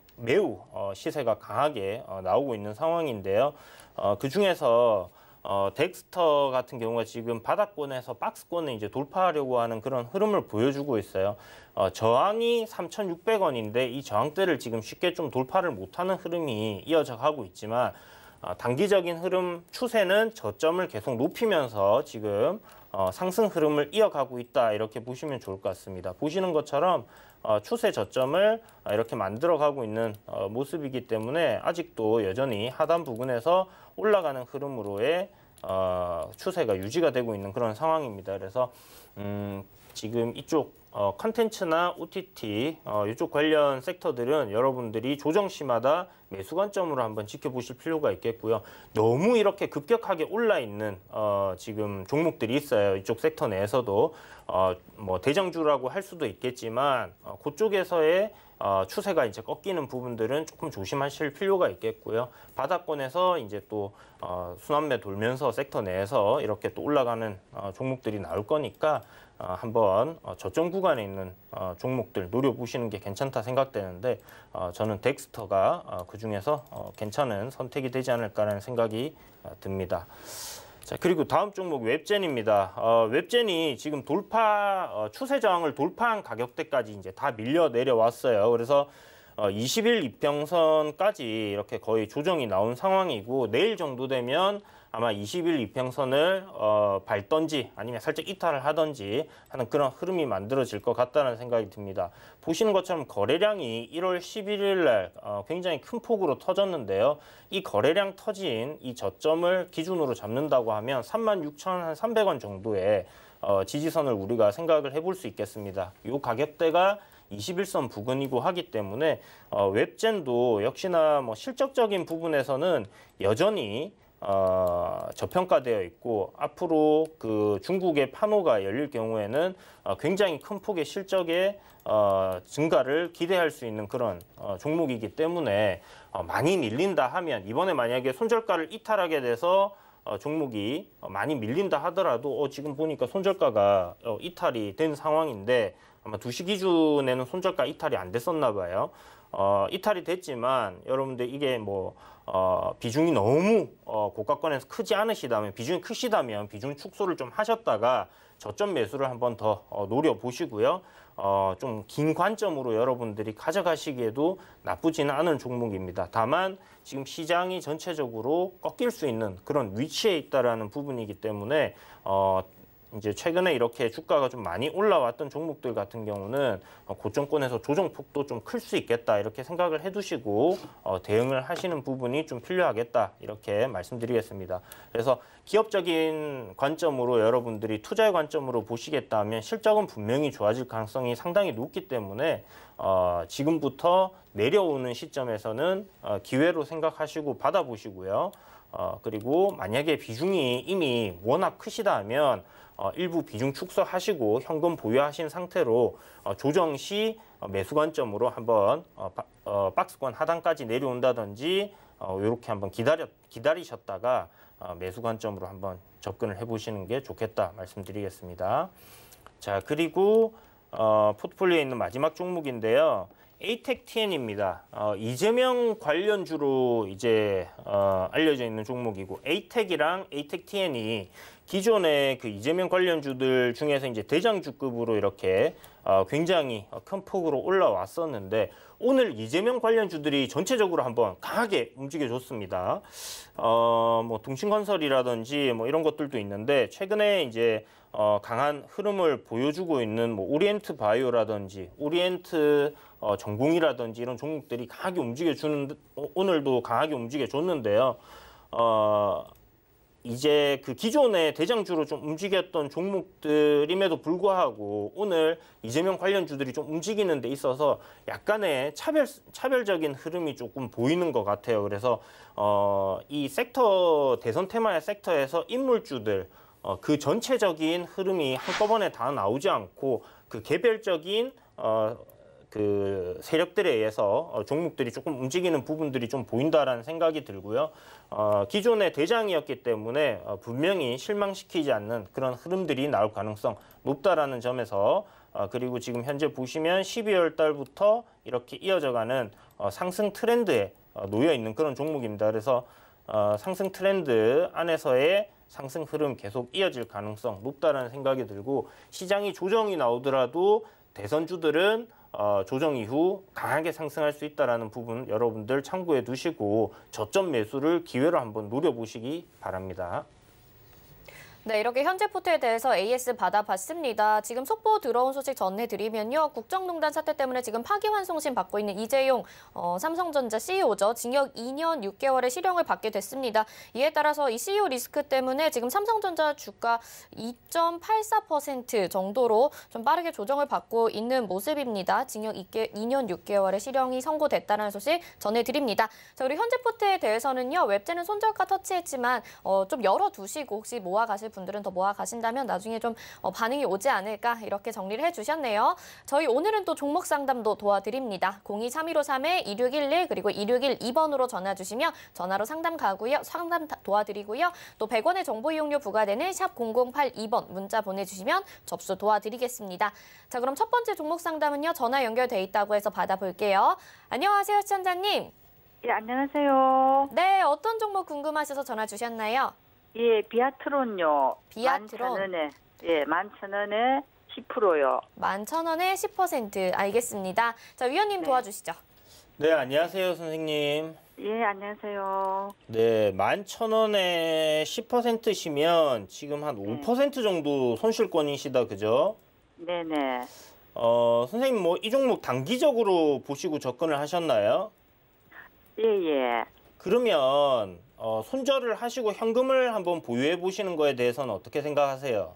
매우 어, 시세가 강하게 어, 나오고 있는 상황인데요. 어, 그 중에서 어, 덱스터 같은 경우가 지금 바닥권에서 박스권을 이제 돌파하려고 하는 그런 흐름을 보여주고 있어요. 어, 저항이 삼천육백 원인데 이 저항대를 지금 쉽게 좀 돌파를 못하는 흐름이 이어져 가고 있지만 어, 단기적인 흐름 추세는 저점을 계속 높이면서 지금 어, 상승 흐름을 이어가고 있다 이렇게 보시면 좋을 것 같습니다. 보시는 것처럼 어, 추세 저점을 어, 이렇게 만들어가고 있는 어, 모습이기 때문에 아직도 여전히 하단 부근에서 올라가는 흐름으로의 어, 추세가 유지가 되고 있는 그런 상황입니다. 그래서 음, 지금 이쪽 어, 컨텐츠나 오티티 어, 이쪽 관련 섹터들은 여러분들이 조정 시마다 매수 관점으로 한번 지켜보실 필요가 있겠고요. 너무 이렇게 급격하게 올라 있는 어, 지금 종목들이 있어요. 이쪽 섹터 내에서도 어, 뭐 대장주라고 할 수도 있겠지만 어, 그쪽에서의 어, 추세가 이제 꺾이는 부분들은 조금 조심하실 필요가 있겠고요. 바닥권에서 이제 또 어, 순환매 돌면서 섹터 내에서 이렇게 또 올라가는 어, 종목들이 나올 거니까 어, 한번 어, 저점 구간에 있는 어, 종목들 노려보시는 게 괜찮다 생각되는데 어, 저는 덱스터가 어, 그중에서 어, 괜찮은 선택이 되지 않을까라는 생각이 어, 듭니다. 자, 그리고 다음 종목 웹젠입니다. 어, 웹젠이 지금 돌파 어, 추세 저항을 돌파한 가격대까지 이제 다 밀려 내려왔어요. 그래서 어, 이십 일 이평선까지 이렇게 거의 조정이 나온 상황이고 내일 정도 되면 아마 이십 일 이평선을 어, 밟던지 아니면 살짝 이탈을 하던지 하는 그런 흐름이 만들어질 것 같다는 생각이 듭니다. 보시는 것처럼 거래량이 일월 십일일 날 어, 굉장히 큰 폭으로 터졌는데요. 이 거래량 터진 이 저점을 기준으로 잡는다고 하면 삼만 육천삼백 원 정도의 어, 지지선을 우리가 생각을 해볼 수 있겠습니다. 이 가격대가 이십일 선 부근이고 하기 때문에 어, 웹젠도 역시나 뭐 실적적인 부분에서는 여전히 어, 저평가되어 있고 앞으로 그 중국의 판호가 열릴 경우에는 어, 굉장히 큰 폭의 실적의 어, 증가를 기대할 수 있는 그런 어, 종목이기 때문에 어, 많이 밀린다 하면 이번에 만약에 손절가를 이탈하게 돼서 어, 종목이 많이 밀린다 하더라도 어, 지금 보니까 손절가가 어, 이탈이 된 상황인데 아마 두 시 기준에는 손절가 이탈이 안 됐었나 봐요. 어, 이탈이 됐지만 여러분들 이게 뭐 어, 비중이 너무 어, 고가권에서 크지 않으시다면 비중이 크시다면 비중 축소를 좀 하셨다가 저점 매수를 한번 더 어, 노려보시고요. 어, 좀 긴 관점으로 여러분들이 가져가시기에도 나쁘지는 않은 종목입니다. 다만 지금 시장이 전체적으로 꺾일 수 있는 그런 위치에 있다라는 부분이기 때문에 어, 이제 최근에 이렇게 주가가 좀 많이 올라왔던 종목들 같은 경우는 고점권에서 조정폭도 좀 클 수 있겠다 이렇게 생각을 해두시고 어, 대응을 하시는 부분이 좀 필요하겠다 이렇게 말씀드리겠습니다. 그래서 기업적인 관점으로 여러분들이 투자의 관점으로 보시겠다면 실적은 분명히 좋아질 가능성이 상당히 높기 때문에 어, 지금부터 내려오는 시점에서는 어, 기회로 생각하시고 받아보시고요. 어, 그리고 만약에 비중이 이미 워낙 크시다 하면 어, 일부 비중 축소하시고 현금 보유하신 상태로 어, 조정 시 어, 매수 관점으로 한번 어, 바, 어, 박스권 하단까지 내려온다든지 어, 이렇게 한번 기다려, 기다리셨다가 어, 매수 관점으로 한번 접근을 해보시는 게 좋겠다 말씀드리겠습니다. 자, 그리고 어, 포트폴리오에 있는 마지막 종목인데요. 에이텍티엔입니다. 어, 이재명 관련주로 이제 어, 알려져 있는 종목이고 에이텍이랑 에이텍티엔이 기존의 그 이재명 관련주들 중에서 이제 대장주급으로 이렇게 어, 굉장히 큰 폭으로 올라왔었는데 오늘 이재명 관련주들이 전체적으로 한번 강하게 움직여줬습니다. 어, 뭐 동신건설이라든지 뭐 이런 것들도 있는데 최근에 이제 어, 강한 흐름을 보여주고 있는 뭐 오리엔트 바이오라든지 오리엔트 어, 전공이라든지 이런 종목들이 강하게 움직여주는 오늘도 강하게 움직여줬는데요. 어, 이제 그 기존의 대장주로 좀 움직였던 종목들임에도 불구하고 오늘 이재명 관련주들이 좀 움직이는 데 있어서 약간의 차별, 차별적인 흐름이 조금 보이는 것 같아요. 그래서 어, 이 섹터, 대선 테마의 섹터에서 인물주들, 어, 그 전체적인 흐름이 한꺼번에 다 나오지 않고 그 개별적인 어, 그 세력들에 의해서 어, 종목들이 조금 움직이는 부분들이 좀 보인다라는 생각이 들고요. 어, 기존의 대장이었기 때문에 어, 분명히 실망시키지 않는 그런 흐름들이 나올 가능성 높다라는 점에서 어, 그리고 지금 현재 보시면 십이월 달부터 이렇게 이어져가는 어, 상승 트렌드에 어, 놓여 있는 그런 종목입니다. 그래서 어, 상승 트렌드 안에서의 상승 흐름 계속 이어질 가능성 높다라는 생각이 들고 시장이 조정이 나오더라도 대선주들은 어, 조정 이후 강하게 상승할 수 있다는 부분 여러분들 참고해 두시고 저점 매수를 기회로 한번 노려보시기 바랍니다. 네, 이렇게 현재 포트에 대해서 에이에스 받아봤습니다. 지금 속보 들어온 소식 전해드리면요. 국정농단 사태 때문에 지금 파기환송심 받고 있는 이재용 어, 삼성전자 씨이오죠. 징역 이 년 육 개월의 실형을 받게 됐습니다. 이에 따라서 이 씨이오 리스크 때문에 지금 삼성전자 주가 이 점 팔사 퍼센트 정도로 좀 빠르게 조정을 받고 있는 모습입니다. 징역 이 년 육 개월의 실형이 선고됐다는 소식 전해드립니다. 자, 그리고 현재 포트에 대해서는요. 웹제는 손절가 터치했지만 어, 좀 열어두시고 혹시 모아가실 분들은 더 모아 가신다면 나중에 좀 어, 반응이 오지 않을까 이렇게 정리를 해주셨네요. 저희 오늘은 또 종목 상담도 도와드립니다. 공이 삼일오삼 이육일일 그리고 이육일이 번으로 전화 주시면 전화로 상담 가고요. 상담 도와드리고요. 또 백 원의 정보 이용료 부과되는 샵 공공팔이 번 문자 보내주시면 접수 도와드리겠습니다. 자, 그럼 첫 번째 종목 상담은요. 전화 연결돼 있다고 해서 받아볼게요. 안녕하세요, 시청자님. 예, 안녕하세요. 네, 어떤 종목 궁금하셔서 전화 주셨나요? 예, 비아트론요. 비아트론. 만 천 원에, 예, 만 천 원에 십 퍼센트요. 만 천 원에 십 퍼센트. 알겠습니다. 자, 위원님 네. 도와주시죠. 네, 안녕하세요, 선생님. 예, 안녕하세요. 네, 만 천 원에 십 퍼센트시면 지금 한 오 퍼센트 정도 손실권이시다, 그죠? 네네. 어, 선생님 뭐 이 종목 단기적으로 보시고 접근을 하셨나요? 예, 예. 그러면 어, 손절을 하시고 현금을 한번 보유해 보시는 거에 대해서는 어떻게 생각하세요?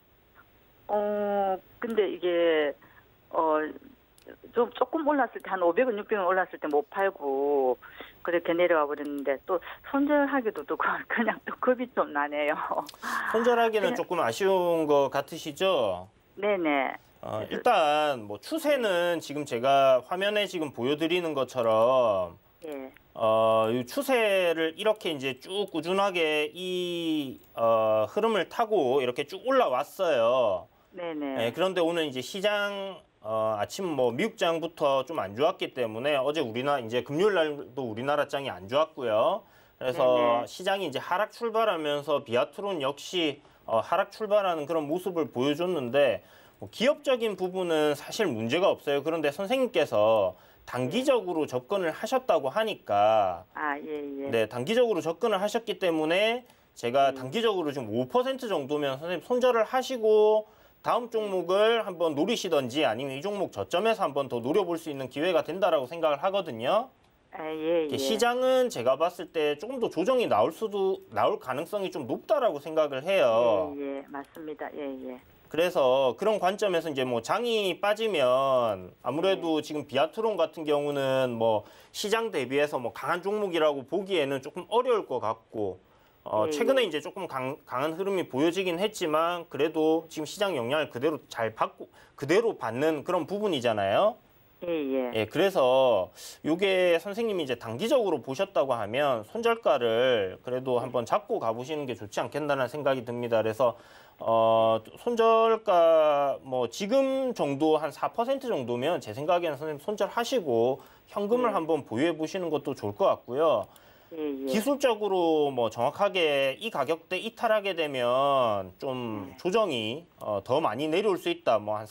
어, 근데 이게, 어, 좀 조금 올랐을 때, 한 오백 원, 육백 원 올랐을 때 못 팔고, 그렇게 내려와 버렸는데, 또 손절하기도 또 그냥 또 겁이 좀 나네요. 손절하기는 그냥- 조금 아쉬운 것 같으시죠? 네네. 어, 일단 뭐 추세는 지금 제가 화면에 지금 보여드리는 것처럼 예. 어, 이 추세를 이렇게 이제 쭉 꾸준하게 이 어, 흐름을 타고 이렇게 쭉 올라왔어요. 네네. 네, 그런데 오늘 이제 시장 어, 아침 뭐 미국장부터 좀 안 좋았기 때문에 어제 우리나라 이제 금요일 날도 우리나라 장이 안 좋았고요. 그래서 네네. 시장이 이제 하락 출발하면서 비아트론 역시 어, 하락 출발하는 그런 모습을 보여줬는데 뭐 기업적인 부분은 사실 문제가 없어요. 그런데 선생님께서 단기적으로 접근을 하셨다고 하니까 아, 예, 예. 네, 단기적으로 접근을 하셨기 때문에 제가 음. 단기적으로 지금 오 퍼센트 정도면 선생님 손절을 하시고 다음 종목을 한번 노리시던지 아니면 이 종목 저점에서 한번 더 노려볼 수 있는 기회가 된다라고 생각을 하거든요. 아, 예, 예. 시장은 제가 봤을 때 조금 더 조정이 나올 수도 나올 가능성이 좀 높다라고 생각을 해요. 예, 예. 맞습니다. 예, 예. 그래서 그런 관점에서 이제 뭐 장이 빠지면 아무래도 지금 비아트론 같은 경우는 뭐 시장 대비해서 뭐 강한 종목이라고 보기에는 조금 어려울 것 같고 어 예, 최근에 예. 이제 조금 강, 강한 흐름이 보여지긴 했지만 그래도 지금 시장 영향을 그대로 잘 받고 그대로 받는 그런 부분이잖아요. 예, 예. 예, 그래서 요게 선생님이 이제 단기적으로 보셨다고 하면 손절가를 그래도 한번 잡고 가보시는 게 좋지 않겠나라는 생각이 듭니다. 그래서 어, 손절가 뭐 지금 정도 한 사 퍼센트 정도면 제 생각에는 선생님 손절하시고 현금을 네. 한번 보유해 보시는 것도 좋을 것 같고요. 예, 예. 기술적으로 뭐 정확하게 이 가격대 이탈하게 되면 좀 조정이 어, 더 많이 내려올 수 있다. 뭐 한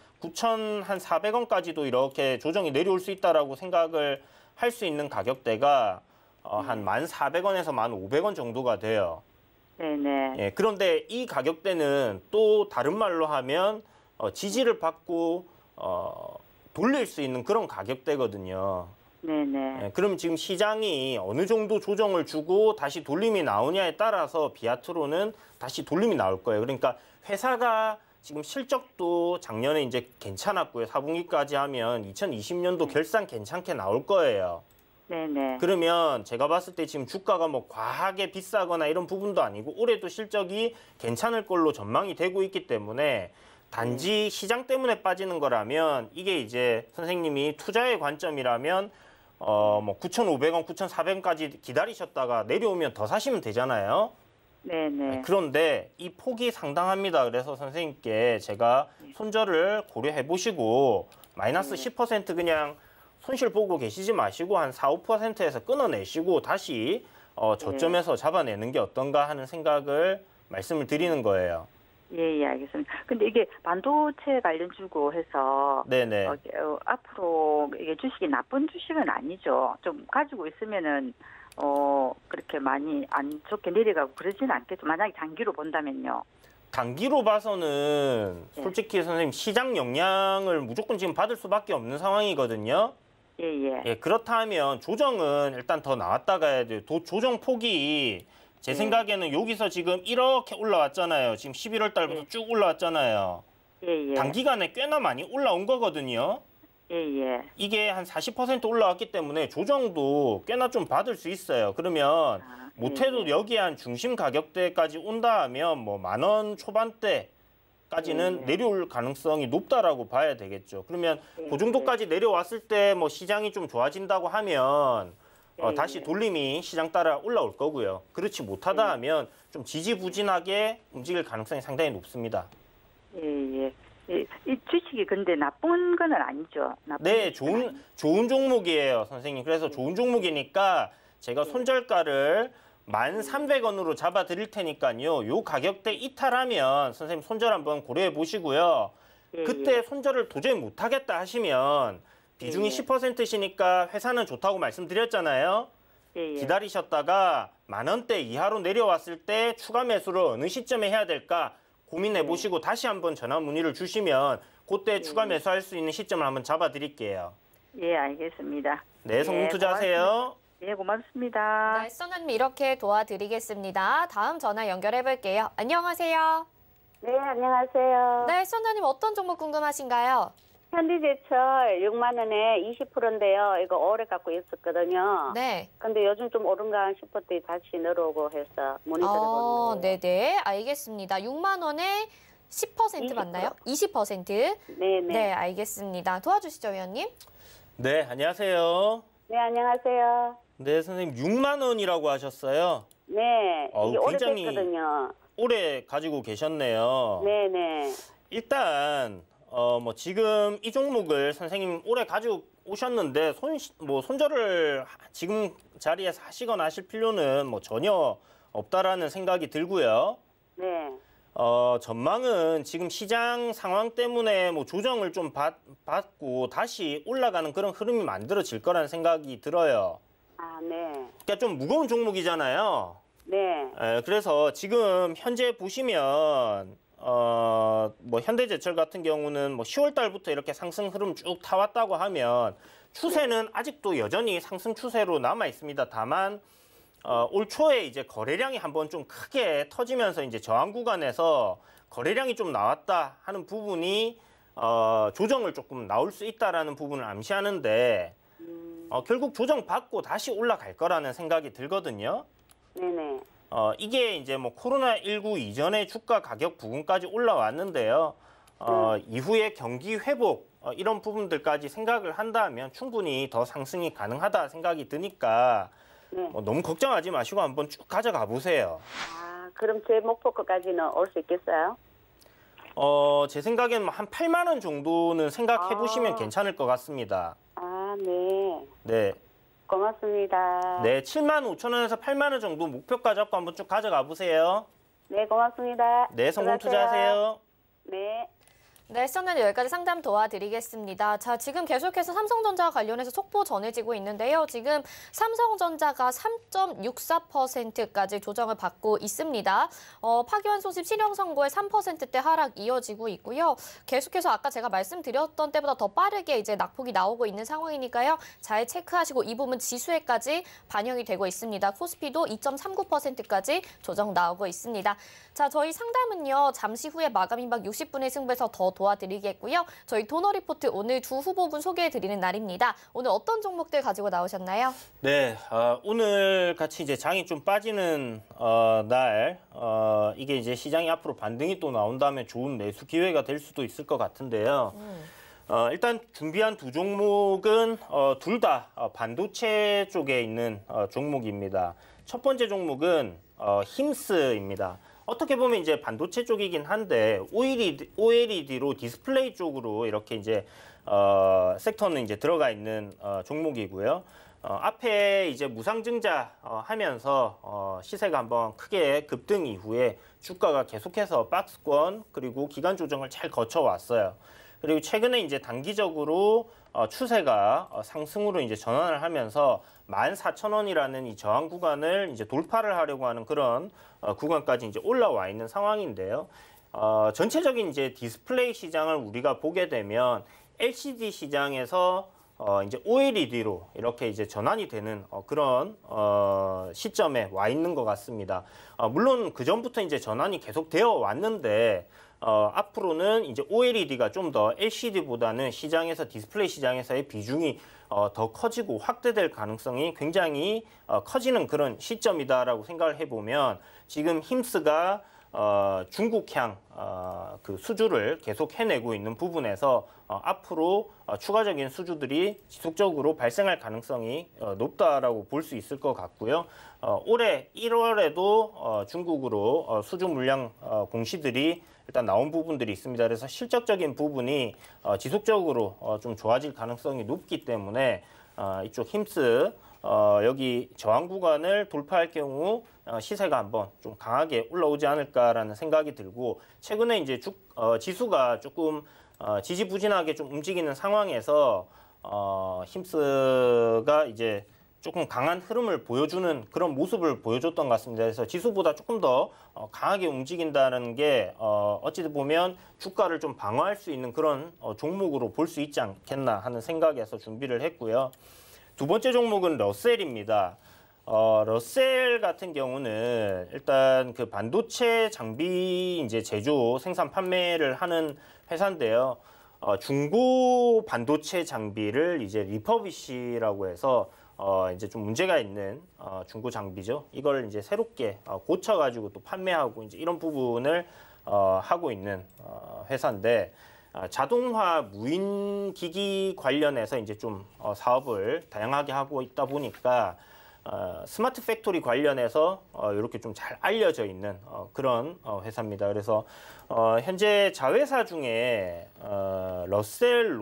구천 한 사백 원까지도 이렇게 조정이 내려올 수 있다라고 생각을 할 수 있는 가격대가 어, 한 만 사백 원에서 만 오백 원 정도가 돼요. 네네. 예, 그런데 이 가격대는 또 다른 말로 하면 어, 지지를 받고 어, 돌릴 수 있는 그런 가격대거든요. 네네. 예, 그럼 지금 시장이 어느 정도 조정을 주고 다시 돌림이 나오냐에 따라서 비아트로는 다시 돌림이 나올 거예요. 그러니까 회사가 지금 실적도 작년에 이제 괜찮았고요. 사 분기까지 하면 이천이십 년도 결산 괜찮게 나올 거예요. 네네. 그러면 제가 봤을 때 지금 주가가 뭐 과하게 비싸거나 이런 부분도 아니고 올해도 실적이 괜찮을 걸로 전망이 되고 있기 때문에 단지 시장 때문에 빠지는 거라면 이게 이제 선생님이 투자의 관점이라면 어 뭐 구천오백 원, 구천사백 원까지 기다리셨다가 내려오면 더 사시면 되잖아요. 네네. 그런데 이 폭이 상당합니다. 그래서 선생님께 제가 손절을 고려해 보시고 마이너스 십 퍼센트 그냥 손실 보고 계시지 마시고 한 사, 오 퍼센트에서 끊어내시고 다시 어, 저점에서 잡아내는 게 어떤가 하는 생각을 말씀을 드리는 거예요. 예, 예, 알겠습니다. 근데 이게 반도체 관련 주고 해서 네네. 어, 어, 앞으로 이게 주식이 나쁜 주식은 아니죠. 좀 가지고 있으면은 어 그렇게 많이 안 좋게 내려가고 그러지는 않겠죠. 만약에 장기로 본다면요. 단기로 봐서는 솔직히 선생님 시장 영향을 무조건 지금 받을 수밖에 없는 상황이거든요. 예, 예. 예, 그렇다면 조정은 일단 더 나왔다 가야 돼요. 도, 조정 폭이 제 예. 생각에는 여기서 지금 이렇게 올라왔잖아요. 지금 십일월 달부터 예. 쭉 올라왔잖아요. 예, 예. 단기간에 꽤나 많이 올라온 거거든요. 예, 예. 이게 한 사십 퍼센트 올라왔기 때문에 조정도 꽤나 좀 받을 수 있어요. 그러면 아, 못해도 예, 예. 여기에 한 중심 가격대까지 온다 하면 뭐 만 원 초반대까지는 예, 예. 내려올 가능성이 높다라고 봐야 되겠죠. 그러면 예, 그 정도까지 내려왔을 때 뭐 시장이 좀 좋아진다고 하면 어, 예, 다시 예. 돌림이 시장 따라 올라올 거고요. 그렇지 못하다 예. 하면 좀 지지부진하게 움직일 가능성이 상당히 높습니다. 예, 예. 예, 이 주식이 근데 나쁜 건 아니죠. 나쁜 네, 주식은 좋은 아니- 좋은 종목이에요, 선생님. 그래서 좋은 종목이니까 제가 손절가를 만 삼백 원으로 잡아 드릴 테니까요. 요 가격대 이탈하면 선생님 손절 한번 고려해 보시고요. 예, 그때 예. 손절을 도저히 못 하겠다 하시면 비중이 예, 예. 십 퍼센트시니까 회사는 좋다고 말씀드렸잖아요. 예, 예. 기다리셨다가 만 원대 이하로 내려왔을 때 추가 매수를 어느 시점에 해야 될까 고민해 보시고 다시 한번 전화 문의를 주시면 그때 추가 매수할 수 있는 시점을 한번 잡아 드릴게요. 예, 알겠습니다. 네, 성공 예, 투자하세요. 예, 고맙습니다. 네, 시청자님 이렇게 도와드리겠습니다. 다음 전화 연결해 볼게요. 안녕하세요. 네, 안녕하세요. 네, 시청자님 어떤 종목 궁금하신가요? 현대제철 육만 원에 이십 퍼센트인데요. 이거 오래 갖고 있었거든요. 네. 근데 요즘 좀 오른가 싶었더니 다시 내려오고 해서 모니터를 어, 보는 거예요. 네네, 알겠습니다. 육만 원에 십 퍼센트 이십 맞나요? 퍼센트. 이십 퍼센트? 네네. 네, 네. 알겠습니다. 도와주시죠, 위원님. 네, 안녕하세요. 네, 안녕하세요. 네, 선생님 육만 원이라고 하셨어요. 네, 어우, 이게 굉장히- 오래됐거든요. 오래 가지고 계셨네요. 네네. 일단 어 뭐 지금 이 종목을 선생님 오래 가지고 오셨는데 손 뭐 손절을 지금 자리에서 하시거나 하실 필요는 뭐 전혀 없다라는 생각이 들고요. 네. 어 전망은 지금 시장 상황 때문에 뭐 조정을 좀 받, 받고 다시 올라가는 그런 흐름이 만들어질 거라는 생각이 들어요. 아, 네. 그러니까 좀 무거운 종목이잖아요. 네. 에, 그래서 지금 현재 보시면 어, 뭐 현대제철 같은 경우는 뭐 시월 달부터 이렇게 상승 흐름 쭉 타왔다고 하면 추세는 아직도 여전히 상승 추세로 남아 있습니다. 다만 어, 올 초에 이제 거래량이 한번 좀 크게 터지면서 이제 저항 구간에서 거래량이 좀 나왔다 하는 부분이 어, 조정을 조금 나올 수 있다라는 부분을 암시하는데 어, 결국 조정 받고 다시 올라갈 거라는 생각이 들거든요. 네네. 어, 이게 이제 뭐 코로나 일구 이전의 주가 가격 부분까지 올라왔는데요. 어, 이후에 경기 회복 어, 이런 부분들까지 생각을 한다면 충분히 더 상승이 가능하다 생각이 드니까 네. 뭐 너무 걱정하지 마시고 한번 쭉 가져가 보세요. 아, 그럼 제 목표가까지는 올 수 있겠어요? 어, 제 생각에는 한 팔만 원 정도는 생각해 보시면 아. 괜찮을 것 같습니다. 아, 네. 네. 고맙습니다. 네, 칠만 오천 원에서 팔만 원 정도 목표가 잡고 한번 쭉 가져가 보세요. 네, 고맙습니다. 네, 성공 들어가세요. 투자하세요. 네. 네, 시청자님 여기까지 상담 도와드리겠습니다. 자, 지금 계속해서 삼성전자와 관련해서 속보 전해지고 있는데요. 지금 삼성전자가 삼 점 육사 퍼센트까지 조정을 받고 있습니다. 어, 파기환 소집 실형 선고의 삼 퍼센트대 하락 이어지고 있고요. 계속해서 아까 제가 말씀드렸던 때보다 더 빠르게 이제 낙폭이 나오고 있는 상황이니까요. 잘 체크하시고 이 부분 지수에까지 반영이 되고 있습니다. 코스피도 이 점 삼구 퍼센트까지 조정 나오고 있습니다. 자, 저희 상담은요. 잠시 후에 마감 임박 육십 분의 승부에서 더 도와드리겠고요. 저희 도너 리포트 오늘 두 후보군 소개해드리는 날입니다. 오늘 어떤 종목들 가지고 나오셨나요? 네, 어, 오늘 같이 이제 장이 좀 빠지는 어, 날, 어, 이게 이제 시장이 앞으로 반등이 또 나온다면 좋은 매수 기회가 될 수도 있을 것 같은데요. 음. 어, 일단 준비한 두 종목은 어, 둘 다 어, 반도체 쪽에 있는 어, 종목입니다. 첫 번째 종목은 어, 힘스입니다. 어떻게 보면 이제 반도체 쪽이긴 한데 오엘이디로 디스플레이 쪽으로 이렇게 이제 어, 섹터는 이제 들어가 있는 어, 종목이고요. 어, 앞에 이제 무상증자 어, 하면서 어, 시세가 한번 크게 급등 이후에 주가가 계속해서 박스권 그리고 기간 조정을 잘 거쳐왔어요. 그리고 최근에 이제 단기적으로 어, 추세가 어, 상승으로 이제 전환을 하면서 만 사천 원이라는 이 저항 구간을 이제 돌파를 하려고 하는 그런 어, 구간까지 이제 올라와 있는 상황인데요. 어, 전체적인 이제 디스플레이 시장을 우리가 보게 되면 엘시디 시장에서 어, 이제 오엘이디로 이렇게 이제 전환이 되는 어, 그런 어, 시점에 와 있는 것 같습니다. 어, 물론 그 전부터 이제 전환이 계속 되어 왔는데 어, 앞으로는 이제 오엘이디가 좀 더 엘시디보다는 시장에서 디스플레이 시장에서의 비중이 어, 더 커지고 확대될 가능성이 굉장히 어, 커지는 그런 시점이다라고 생각을 해보면 지금 힘스가 어, 중국향 어, 그 수주를 계속 해내고 있는 부분에서 어, 앞으로 어, 추가적인 수주들이 지속적으로 발생할 가능성이 어, 높다라고 볼 수 있을 것 같고요. 어, 올해 일월에도 어, 중국으로 어, 수주 물량 어, 공시들이 일단 나온 부분들이 있습니다. 그래서 실적적인 부분이 어, 지속적으로 어, 좀 좋아질 가능성이 높기 때문에 어, 이쪽 힘스 어, 여기 저항 구간을 돌파할 경우 어, 시세가 한번 좀 강하게 올라오지 않을까라는 생각이 들고 최근에 이제 주, 어, 지수가 조금 어, 지지부진하게 좀 움직이는 상황에서 어, 힘스가 이제 조금 강한 흐름을 보여주는 그런 모습을 보여줬던 것 같습니다. 그래서 지수보다 조금 더 어, 강하게 움직인다는 게 어, 어찌 보면 주가를 좀 방어할 수 있는 그런 어, 종목으로 볼 수 있지 않겠나 하는 생각에서 준비를 했고요. 두 번째 종목은 러셀입니다. 어, 러셀 같은 경우는 일단 그 반도체 장비 이제 제조, 생산, 판매를 하는 회사인데요. 어, 중고 반도체 장비를 이제 리퍼비시라고 해서 어, 이제 좀 문제가 있는 어, 중고 장비죠. 이걸 이제 새롭게 어, 고쳐가지고 또 판매하고 이제 이런 부분을 어, 하고 있는 어, 회사인데 어, 자동화 무인 기기 관련해서 이제 좀 어, 사업을 다양하게 하고 있다 보니까 어, 스마트 팩토리 관련해서 어, 이렇게 좀 잘 알려져 있는 어, 그런 어, 회사입니다. 그래서 어, 현재 자회사 중에 어, 러셀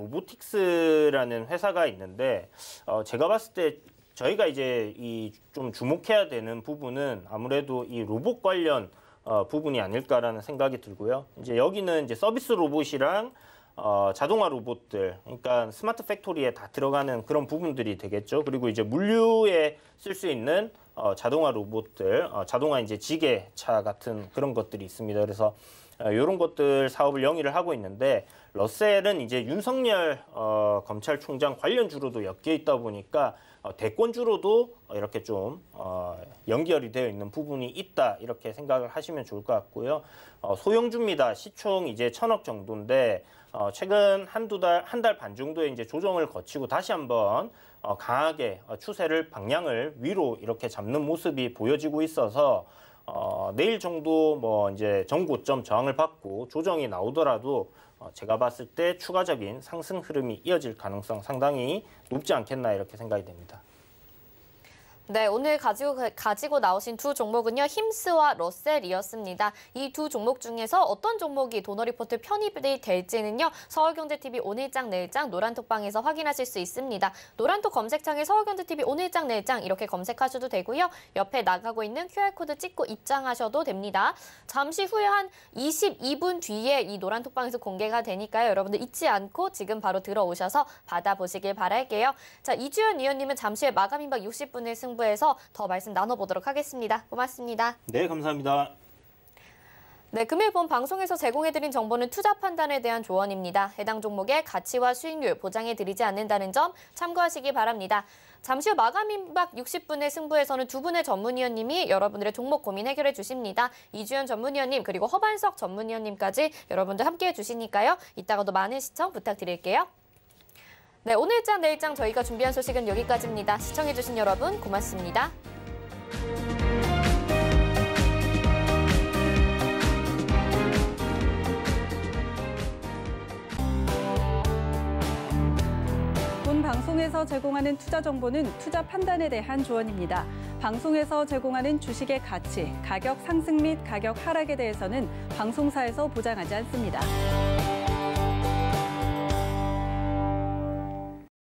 로보틱스라는 회사가 있는데 어, 제가 봤을 때 저희가 이제 이 좀 주목해야 되는 부분은 아무래도 이 로봇 관련 어, 부분이 아닐까라는 생각이 들고요. 이제 여기는 이제 서비스 로봇이랑 어, 자동화 로봇들, 그러니까 스마트 팩토리에 다 들어가는 그런 부분들이 되겠죠. 그리고 이제 물류에 쓸 수 있는 어, 자동화 로봇들, 어, 자동화 이제 지게차 같은 그런 것들이 있습니다. 그래서 어, 이런 것들 사업을 영위를 하고 있는데 러셀은 이제 윤석열 어, 검찰총장 관련주로도 엮여 있다 보니까 어, 대권주로도 이렇게 좀 어, 연결이 되어 있는 부분이 있다 이렇게 생각을 하시면 좋을 것 같고요. 어, 소형주입니다. 시총 이제 천억 정도인데 어, 최근 한두 달, 한 달 반 정도의 이제 조정을 거치고 다시 한번 어, 강하게 어, 추세를 방향을 위로 이렇게 잡는 모습이 보여지고 있어서 어, 내일 정도 뭐 이제 전고점 저항을 받고 조정이 나오더라도 어, 제가 봤을 때 추가적인 상승 흐름이 이어질 가능성 상당히 높지 않겠나 이렇게 생각이 됩니다. 네, 오늘 가지고, 가지고 나오신 두 종목은요, 힘스와 러셀이었습니다. 이 두 종목 중에서 어떤 종목이 도너리포트 편입이 될지는요, 서울경제티비 오늘장 내일장 노란톡방에서 확인하실 수 있습니다. 노란톡 검색창에 서울경제티비 오늘장 내일장 이렇게 검색하셔도 되고요. 옆에 나가고 있는 큐알코드 찍고 입장하셔도 됩니다. 잠시 후에 한 이십이 분 뒤에 이 노란톡방에서 공개가 되니까요. 여러분들 잊지 않고 지금 바로 들어오셔서 받아보시길 바랄게요. 자, 이주연 위원님은 잠시 후에 마감 임박 육십 분의 승부 에서 더 말씀 나눠보도록 하겠습니다. 고맙습니다. 네, 감사합니다. 네, 금일 본 방송에서 제공해드린 정보는 투자 판단에 대한 조언입니다. 해당 종목의 가치와 수익률 보장해드리지 않는다는 점 참고하시기 바랍니다. 잠시 후 마감 임박 육십 분의 승부에서는 두 분의 전문위원님이 여러분들의 종목 고민 해결해 주십니다. 이주연 전문위원님 그리고 허반석 전문위원님까지 여러분들 함께해 주시니까요. 이따가도 많은 시청 부탁드릴게요. 네, 오늘장 내일장 저희가 준비한 소식은 여기까지입니다. 시청해주신 여러분 고맙습니다. 본 방송에서 제공하는 투자 정보는 투자 판단에 대한 조언입니다. 방송에서 제공하는 주식의 가치, 가격 상승 및 가격 하락에 대해서는 방송사에서 보장하지 않습니다.